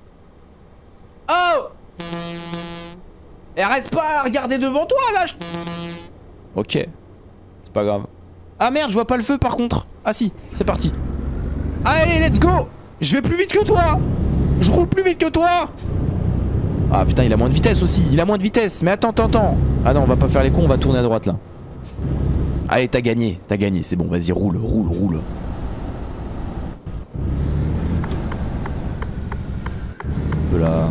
Oh. Et reste pas à regarder devant toi là. Ok. C'est pas grave. Ah merde je vois pas le feu par contre. Ah si c'est parti. Allez let's go. Je vais plus vite que toi. Je roule plus vite que toi. Ah putain il a moins de vitesse aussi. Il a moins de vitesse. Mais attends. Ah non on va pas faire les cons, on va tourner à droite là. Allez, t'as gagné, c'est bon, vas-y, roule. De la...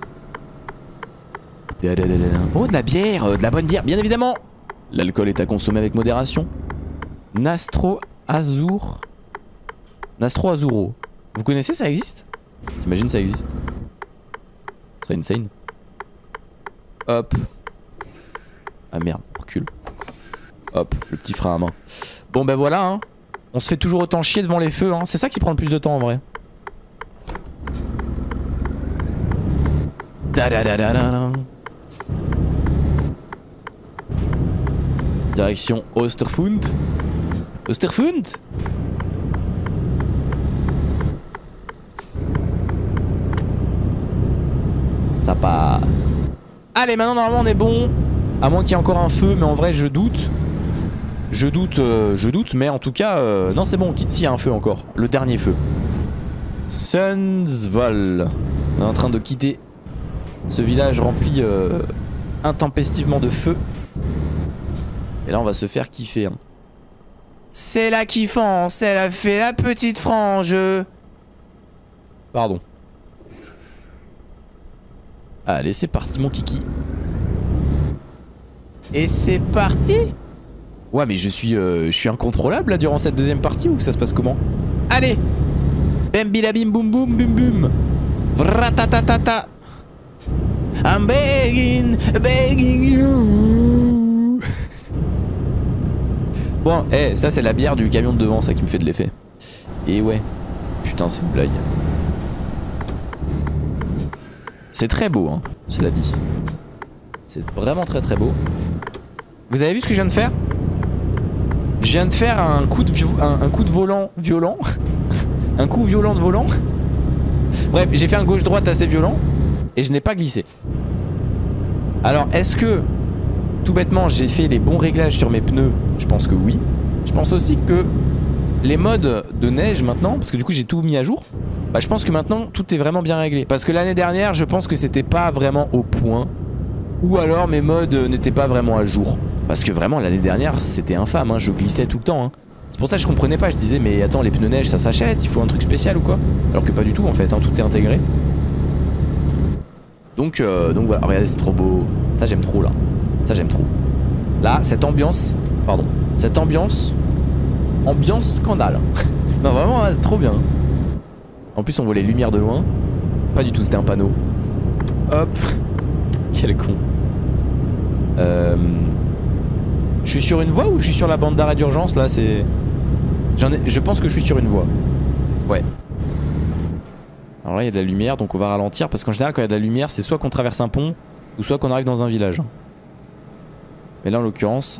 Oh, de la bière, de la bonne bière, bien évidemment. L'alcool est à consommer avec modération. Nastro Azur. Nastro Azuro. Vous connaissez, ça existe? J'imagine ça existe. Ce serait insane. Hop. Ah merde, recule. Hop, le petit frein à main. Bon ben voilà, hein. On se fait toujours autant chier devant les feux, hein. C'est ça qui prend le plus de temps en vrai. Direction Osterfund. Osterfund. Ça passe. Allez, maintenant normalement on est bon. À moins qu'il y ait encore un feu, mais en vrai je doute. Je doute, mais en tout cas... non c'est bon, si, il y a un feu encore. Le dernier feu. Sundsvall. On est en train de quitter ce village rempli intempestivement de feu. Et là on va se faire kiffer, hein. C'est la kiffance, elle a fait la petite frange. Pardon. Allez, c'est parti mon kiki. Et c'est parti. Ouais mais je suis incontrôlable là durant cette deuxième partie ou ça se passe comment? Allez. Bam bilabim boum boum bum bum. Vratatatata. I'm begging you. Bon, ça c'est la bière du camion de devant, ça qui me fait de l'effet. Et ouais. Putain, c'est une blague. C'est très beau, hein, cela dit. C'est vraiment très très beau. Vous avez vu ce que je viens de faire? Je viens de faire un coup de volant violent. Un coup violent de volant. Bref, j'ai fait un gauche-droite assez violent. Et je n'ai pas glissé. Alors, est-ce que, tout bêtement, j'ai fait les bons réglages sur mes pneus? Je pense que oui. Je pense aussi que les modes de neige maintenant, parce que du coup j'ai tout mis à jour, bah je pense que maintenant tout est vraiment bien réglé. Parce que l'année dernière, je pense que c'était pas vraiment au point. Ou alors mes modes n'étaient pas vraiment à jour. Parce que vraiment l'année dernière, c'était infâme, hein, je glissais tout le temps, hein. C'est pour ça que je comprenais pas, je disais mais attends, les pneus neige ça s'achète, il faut un truc spécial ou quoi? Alors que pas du tout en fait, hein, tout est intégré. Donc voilà, regardez, c'est trop beau. Ça j'aime trop là. Ça j'aime trop. Là, cette ambiance, pardon, cette ambiance scandale. Non vraiment, trop bien. En plus on voit les lumières de loin. Pas du tout, c'était un panneau. Hop. Quel con. Je suis sur une voie ou je suis sur la bande d'arrêt d'urgence là? C'est... Je pense que je suis sur une voie. Ouais. Alors là il y a de la lumière donc on va ralentir parce qu'en général quand il y a de la lumière c'est soit qu'on traverse un pont ou soit qu'on arrive dans un village. Mais là en l'occurrence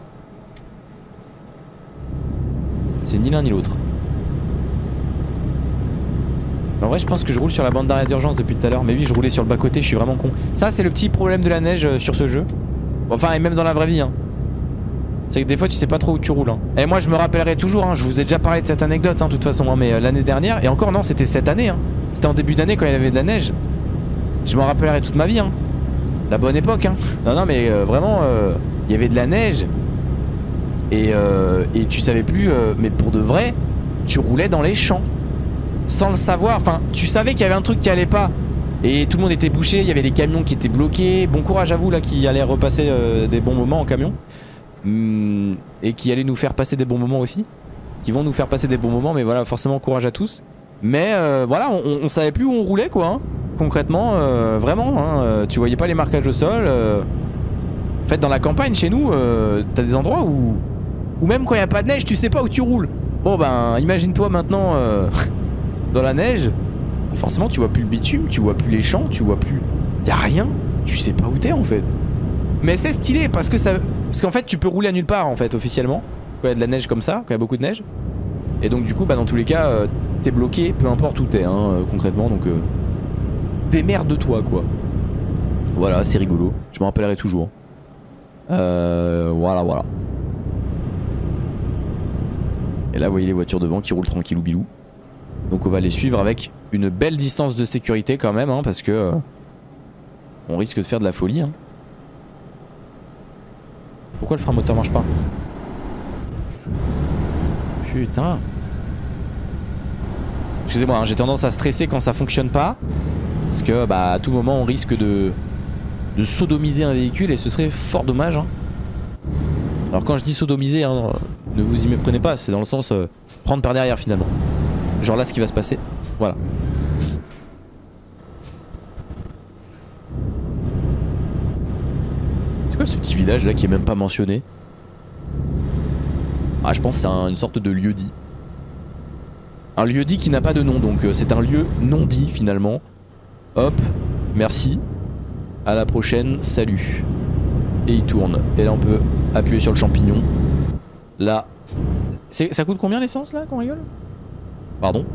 c'est ni l'un ni l'autre. En vrai je pense que je roule sur la bande d'arrêt d'urgence depuis tout à l'heure. Mais oui je roulais sur le bas côté, je suis vraiment con. Ça c'est le petit problème de la neige sur ce jeu. Enfin et même dans la vraie vie hein. C'est que des fois tu sais pas trop où tu roules hein. Et moi je me rappellerai toujours hein. Je vous ai déjà parlé de cette anecdote hein, de toute façon hein. Mais l'année dernière, et encore non c'était cette année hein. C'était en début d'année quand il y avait de la neige. Je m'en rappellerai toute ma vie hein. La bonne époque hein. Non non mais vraiment il y avait de la neige. Et tu savais plus mais pour de vrai tu roulais dans les champs sans le savoir. Enfin tu savais qu'il y avait un truc qui allait pas. Et tout le monde était bouché, il y avait les camions qui étaient bloqués. Bon courage à vous là qui allez repasser des bons moments en camion. Et qui allaient nous faire passer des bons moments aussi. Qui vont nous faire passer des bons moments. Mais voilà forcément courage à tous. Mais voilà on savait plus où on roulait quoi hein. Concrètement vraiment hein, tu voyais pas les marquages au sol. En fait dans la campagne chez nous t'as des endroits où même quand il n'y a pas de neige tu sais pas où tu roules. Bon ben imagine-toi maintenant dans la neige. Forcément tu vois plus le bitume, tu vois plus les champs, tu vois plus... Y'a rien, tu sais pas où t'es en fait. Mais c'est stylé parce que ça... Parce qu'en fait tu peux rouler à nulle part en fait officiellement. Quand il y a de la neige comme ça, quand il y a beaucoup de neige. Et donc du coup bah dans tous les cas t'es bloqué peu importe où t'es hein, concrètement. Donc démerde-toi quoi. Voilà c'est rigolo, je m'en rappellerai toujours. Voilà. Et là vous voyez les voitures devant qui roulent tranquillou bilou. Donc on va les suivre avec une belle distance de sécurité quand même hein, parce que on risque de faire de la folie hein. Pourquoi le frein moteur marche pas? Putain. Excusez-moi, hein, j'ai tendance à stresser quand ça fonctionne pas. Parce que bah à tout moment on risque de sodomiser un véhicule et ce serait fort dommage. Hein. Alors quand je dis sodomiser, hein, ne vous y méprenez pas, c'est dans le sens prendre par derrière finalement. Genre là ce qui va se passer. Voilà. C'est quoi ce petit village là qui est même pas mentionné? Ah je pense que c'est une sorte de lieu-dit. Un lieu-dit qui n'a pas de nom donc c'est un lieu non dit finalement. Hop, merci. À la prochaine, salut. Et il tourne. Et là on peut appuyer sur le champignon. Là. Ça coûte combien l'essence là qu'on rigole? Pardon?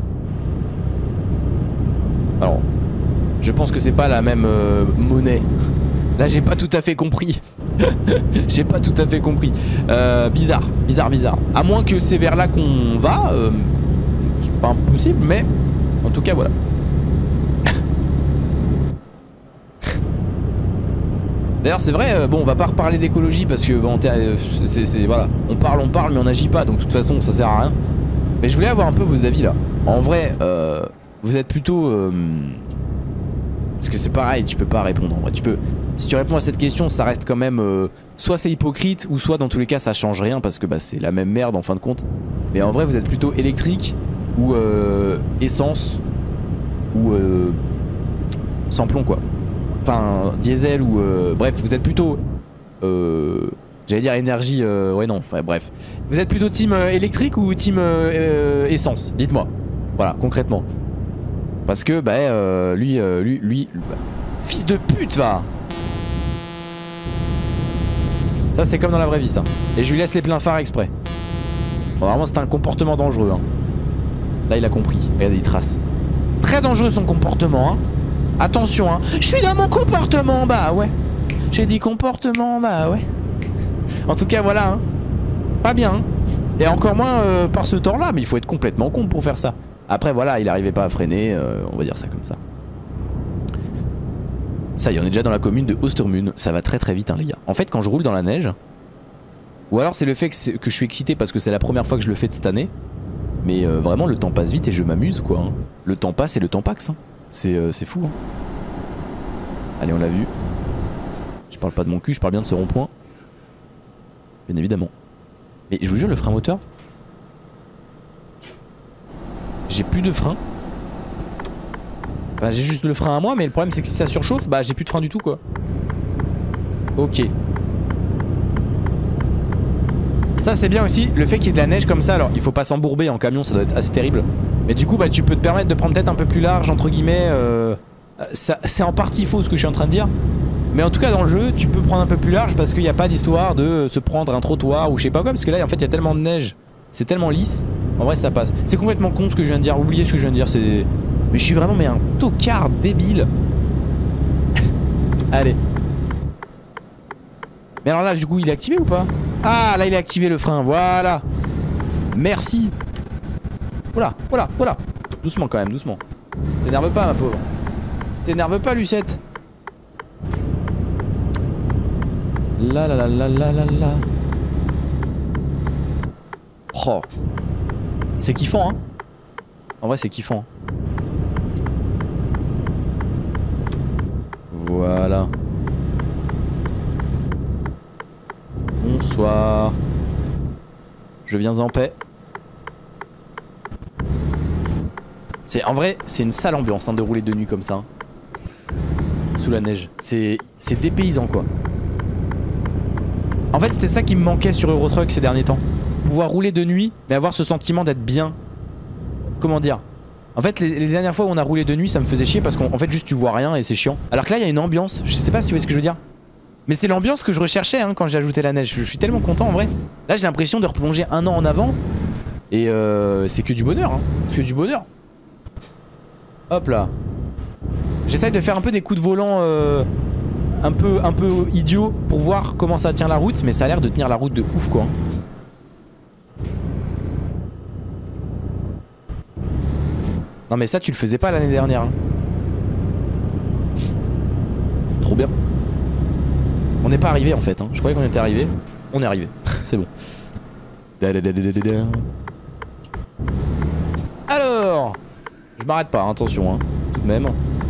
Alors, je pense que c'est pas la même monnaie. Là j'ai pas tout à fait compris. J'ai pas tout à fait compris. Bizarre. À moins que c'est vers là qu'on va. C'est pas impossible mais en tout cas voilà. D'ailleurs c'est vrai, bon on va pas reparler d'écologie parce que bon voilà, on parle mais on n'agit pas donc de toute façon ça sert à rien. Mais je voulais avoir un peu vos avis là. En vrai, vous êtes plutôt parce que c'est pareil, tu peux pas répondre en vrai. Si tu réponds à cette question, ça reste quand même soit c'est hypocrite ou soit dans tous les cas ça change rien parce que bah, c'est la même merde en fin de compte. Mais en vrai vous êtes plutôt électrique ou essence ou sans plomb quoi. Enfin diesel ou bref vous êtes plutôt j'allais dire énergie ouais non enfin bref vous êtes plutôt team électrique ou team essence, dites-moi voilà concrètement parce que bah lui fils de pute va. Ça c'est comme dans la vraie vie ça. Et je lui laisse les pleins phares exprès. Bon, vraiment c'est un comportement dangereux hein. Là il a compris, regardez il trace. Très dangereux son comportement hein. Attention hein, je suis dans mon comportement, bah ouais. J'ai dit comportement, bah ouais. En tout cas voilà hein. Pas bien hein. Et encore moins par ce temps là, mais il faut être complètement con pour faire ça. Après voilà, il arrivait pas à freiner, on va dire ça comme ça. Ça y est, on est déjà dans la commune de Ostermund. Ça va très très vite hein les gars. En fait quand je roule dans la neige, ou alors c'est le fait que je suis excité parce que c'est la première fois que je le fais de cette année. Mais vraiment le temps passe vite et je m'amuse quoi hein. Le temps passe et le temps paxe hein. C'est fou hein. Allez on l'a vu. Je parle pas de mon cul, je parle bien de ce rond-point. Bien évidemment. Mais je vous jure le frein moteur, j'ai plus de frein. Enfin j'ai juste le frein à moi mais le problème c'est que si ça surchauffe bah j'ai plus de frein du tout quoi. Ok. Ça c'est bien aussi le fait qu'il y ait de la neige comme ça. Alors il faut pas s'embourber en camion, ça doit être assez terrible. Mais du coup bah tu peux te permettre de prendre peut-être un peu plus large entre guillemets. C'est en partie faux ce que je suis en train de dire. Mais en tout cas dans le jeu tu peux prendre un peu plus large parce qu'il n'y a pas d'histoire de se prendre un trottoir ou je sais pas quoi. Parce que là en fait il y a tellement de neige, c'est tellement lisse. En vrai ça passe. C'est complètement con ce que je viens de dire, oubliez ce que je viens de dire. Mais je suis vraiment un tocard débile. Allez. Mais alors là du coup il est activé ou pas? Ah là il est activé le frein, voilà. Merci. Voilà. Doucement quand même, doucement. T'énerve pas ma pauvre. T'énerve pas Lucette. La. Oh. C'est kiffant hein. En vrai c'est kiffant. Voilà. Bonsoir. Je viens en paix. En vrai, c'est une sale ambiance hein, de rouler de nuit comme ça. Hein. Sous la neige. C'est dépaysant quoi. En fait, c'était ça qui me manquait sur Euro Truck ces derniers temps. Pouvoir rouler de nuit, mais avoir ce sentiment d'être bien. Comment dire? En fait, les dernières fois où on a roulé de nuit, ça me faisait chier parce qu'en fait, juste tu vois rien et c'est chiant. Alors que là, il y a une ambiance. Je sais pas si vous voyez ce que je veux dire. Mais c'est l'ambiance que je recherchais hein, quand j'ai ajouté la neige. Je suis tellement content en vrai. Là, j'ai l'impression de replonger un an en avant. Et c'est que du bonheur. Hein. C'est que du bonheur. Hop là. J'essaye de faire un peu des coups de volant un peu idiot pour voir comment ça tient la route. Mais ça a l'air de tenir la route de ouf quoi. Non mais ça tu le faisais pas l'année dernière hein. Trop bien. On n'est pas arrivé en fait hein. Je croyais qu'on était arrivé. On est arrivé. C'est bon. Je m'arrête pas, hein, attention, hein, tout de même.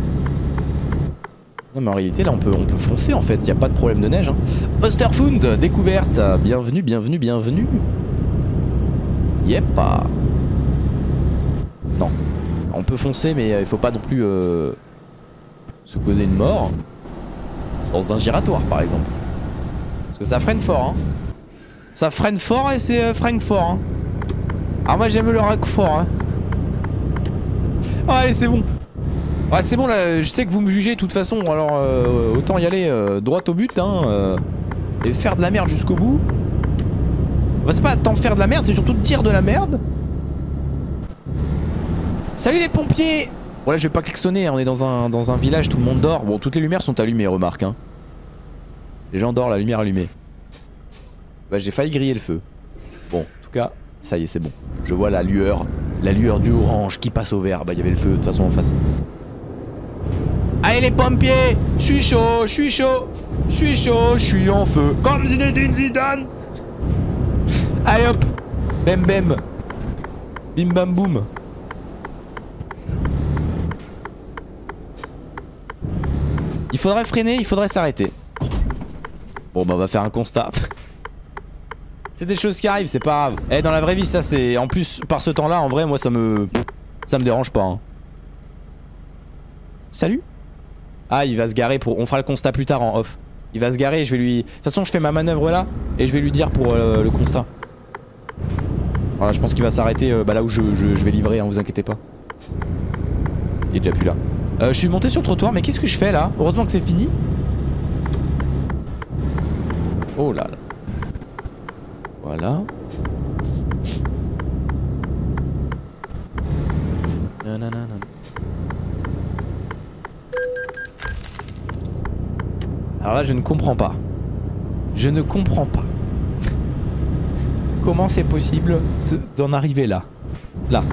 Non mais en réalité là on peut foncer en fait, y a pas de problème de neige hein. Osterfund, découverte, bienvenue, bienvenue, bienvenue. Yep. Non, on peut foncer mais il faut pas non plus se causer une mort. Dans un giratoire par exemple. Parce que ça freine fort hein. Ça freine fort et c'est Francfort hein. Alors moi j'aime le Roquefort hein. Oh, allez c'est bon. Ouais c'est bon là, je sais que vous me jugez de toute façon, alors autant y aller droit au but hein, et faire de la merde jusqu'au bout. Enfin c'est pas tant faire de la merde, c'est surtout dire de la merde. Salut les pompiers. Ouais je vais pas klaxonner, on est dans un village, tout le monde dort. Bon toutes les lumières sont allumées, remarque hein. Les gens dorment, la lumière allumée. Bah j'ai failli griller le feu. Bon en tout cas, ça y est c'est bon. Je vois la lueur du orange qui passe au vert. Bah il y avait le feu de toute façon en face. Allez les pompiers, je suis chaud, je suis chaud, je suis chaud, je suis en feu. Comme Zinedine Zidane. Allez hop, bem bem, bim bam boum. Il faudrait freiner, il faudrait s'arrêter. Bon bah on va faire un constat. C'est des choses qui arrivent, c'est pas grave. Eh dans la vraie vie ça c'est... En plus par ce temps là en vrai moi ça me dérange pas hein. Salut. Ah il va se garer pour... On fera le constat plus tard en off. Il va se garer et je vais lui... De toute façon je fais ma manœuvre là et je vais lui dire pour le constat. Voilà je pense qu'il va s'arrêter bah, là où je vais livrer hein, vous inquiétez pas. Il est déjà plus là. Je suis monté sur le trottoir mais qu'est-ce que je fais là? Heureusement que c'est fini. Oh là là. Voilà. Nanana. Alors là je ne comprends pas. Je ne comprends pas. Comment c'est possible d'en arriver là? Là.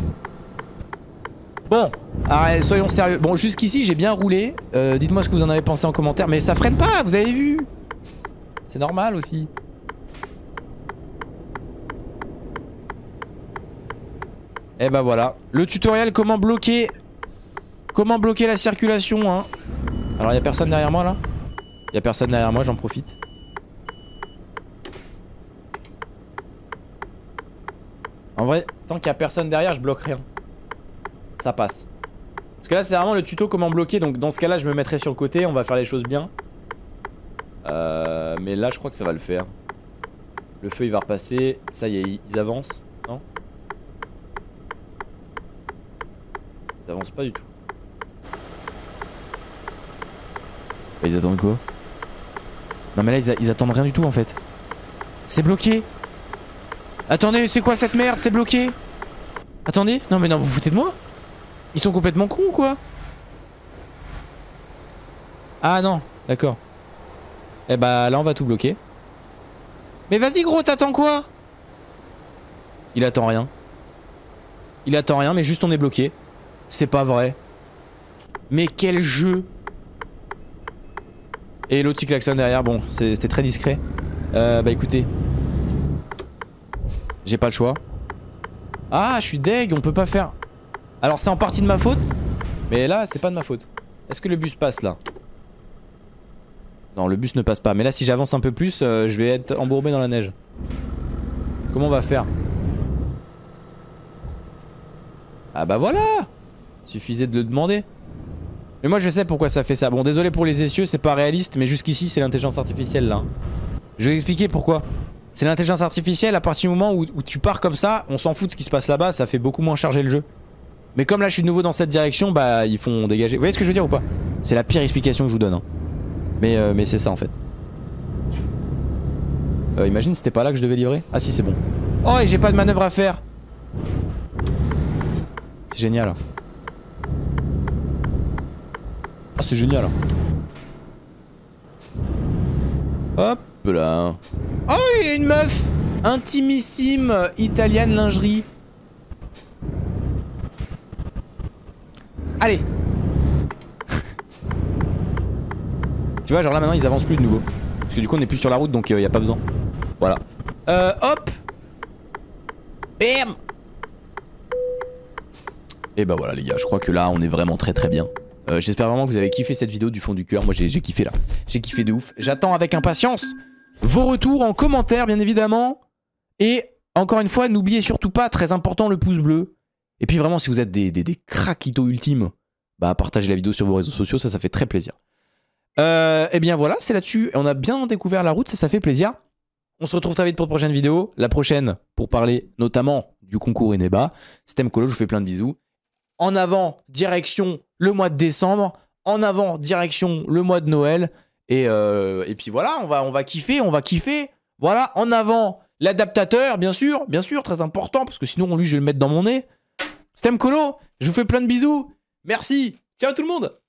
Bon, allez, soyons sérieux. Bon jusqu'ici j'ai bien roulé. Dites-moi ce que vous en avez pensé en commentaire. Mais ça freine pas, vous avez vu? C'est normal aussi. Et bah voilà. Le tutoriel comment bloquer la circulation hein. Alors y'a personne derrière moi là? Y'a personne derrière moi, j'en profite. En vrai, tant qu'il y a personne derrière, je bloque rien. Ça passe. Parce que là c'est vraiment le tuto comment bloquer. Donc dans ce cas là je me mettrai sur le côté. On va faire les choses bien. Mais là je crois que ça va le faire. Le feu il va repasser. Ça y est ils avancent. Non? Ils avancent pas du tout. Ils attendent quoi? Non mais là ils attendent rien du tout en fait. C'est bloqué. Attendez c'est quoi cette merde? C'est bloqué. Attendez. Non mais non vous vous foutez de moi? Ils sont complètement cons ou quoi? Ah non d'accord. Eh bah là on va tout bloquer. Mais vas-y gros t'attends quoi? Il attend rien. Il attend rien mais juste on est bloqué. C'est pas vrai. Mais quel jeu. Et l'autre qui klaxonne derrière, bon c'était très discret. Bah écoutez. J'ai pas le choix. Ah je suis deg, on peut pas faire. Alors c'est en partie de ma faute. Mais là c'est pas de ma faute. Est-ce que le bus passe là? Non le bus ne passe pas. Mais là si j'avance un peu plus je vais être embourbé dans la neige. Comment on va faire? Ah bah voilà. Suffisait de le demander. Mais moi je sais pourquoi ça fait ça. Bon désolé pour les essieux, c'est pas réaliste. Mais jusqu'ici c'est l'intelligence artificielle là. Je vais expliquer pourquoi. C'est l'intelligence artificielle à partir du moment où tu pars comme ça. On s'en fout de ce qui se passe là-bas. Ça fait beaucoup moins charger le jeu. Mais comme là je suis de nouveau dans cette direction, bah ils font dégager. Vous voyez ce que je veux dire ou pas? C'est la pire explication que je vous donne hein. Mais c'est ça en fait. Imagine c'était pas là que je devais livrer. Ah si c'est bon. Oh et j'ai pas de manœuvre à faire. C'est génial. Ah c'est génial. Hop là. Oh il y a une meuf intimissime italienne lingerie. Allez. Tu vois genre là maintenant ils avancent plus de nouveau. Parce que du coup on est plus sur la route donc y a pas besoin. Voilà. Hop. Bam. Et bah voilà les gars, je crois que là on est vraiment très bien. J'espère vraiment que vous avez kiffé cette vidéo du fond du cœur. Moi j'ai kiffé là, j'ai kiffé de ouf. J'attends avec impatience vos retours en commentaire bien évidemment. Et encore une fois, n'oubliez surtout pas, très important, le pouce bleu. Et puis vraiment si vous êtes des craquitos ultimes, bah partagez la vidéo sur vos réseaux sociaux, ça fait très plaisir. Et bien voilà, c'est là-dessus. On a bien découvert la route, ça fait plaisir. On se retrouve très vite pour une prochaine vidéo. La prochaine pour parler notamment du concours Ineba. C'était Mkolo, je vous fais plein de bisous. En avant, direction le mois de décembre. En avant, direction le mois de Noël. Et puis voilà, on va kiffer, Voilà, en avant, l'adaptateur, bien sûr, très important, parce que sinon, lui, je vais le mettre dans mon nez. C'était Mkolo, je vous fais plein de bisous. Merci, ciao tout le monde.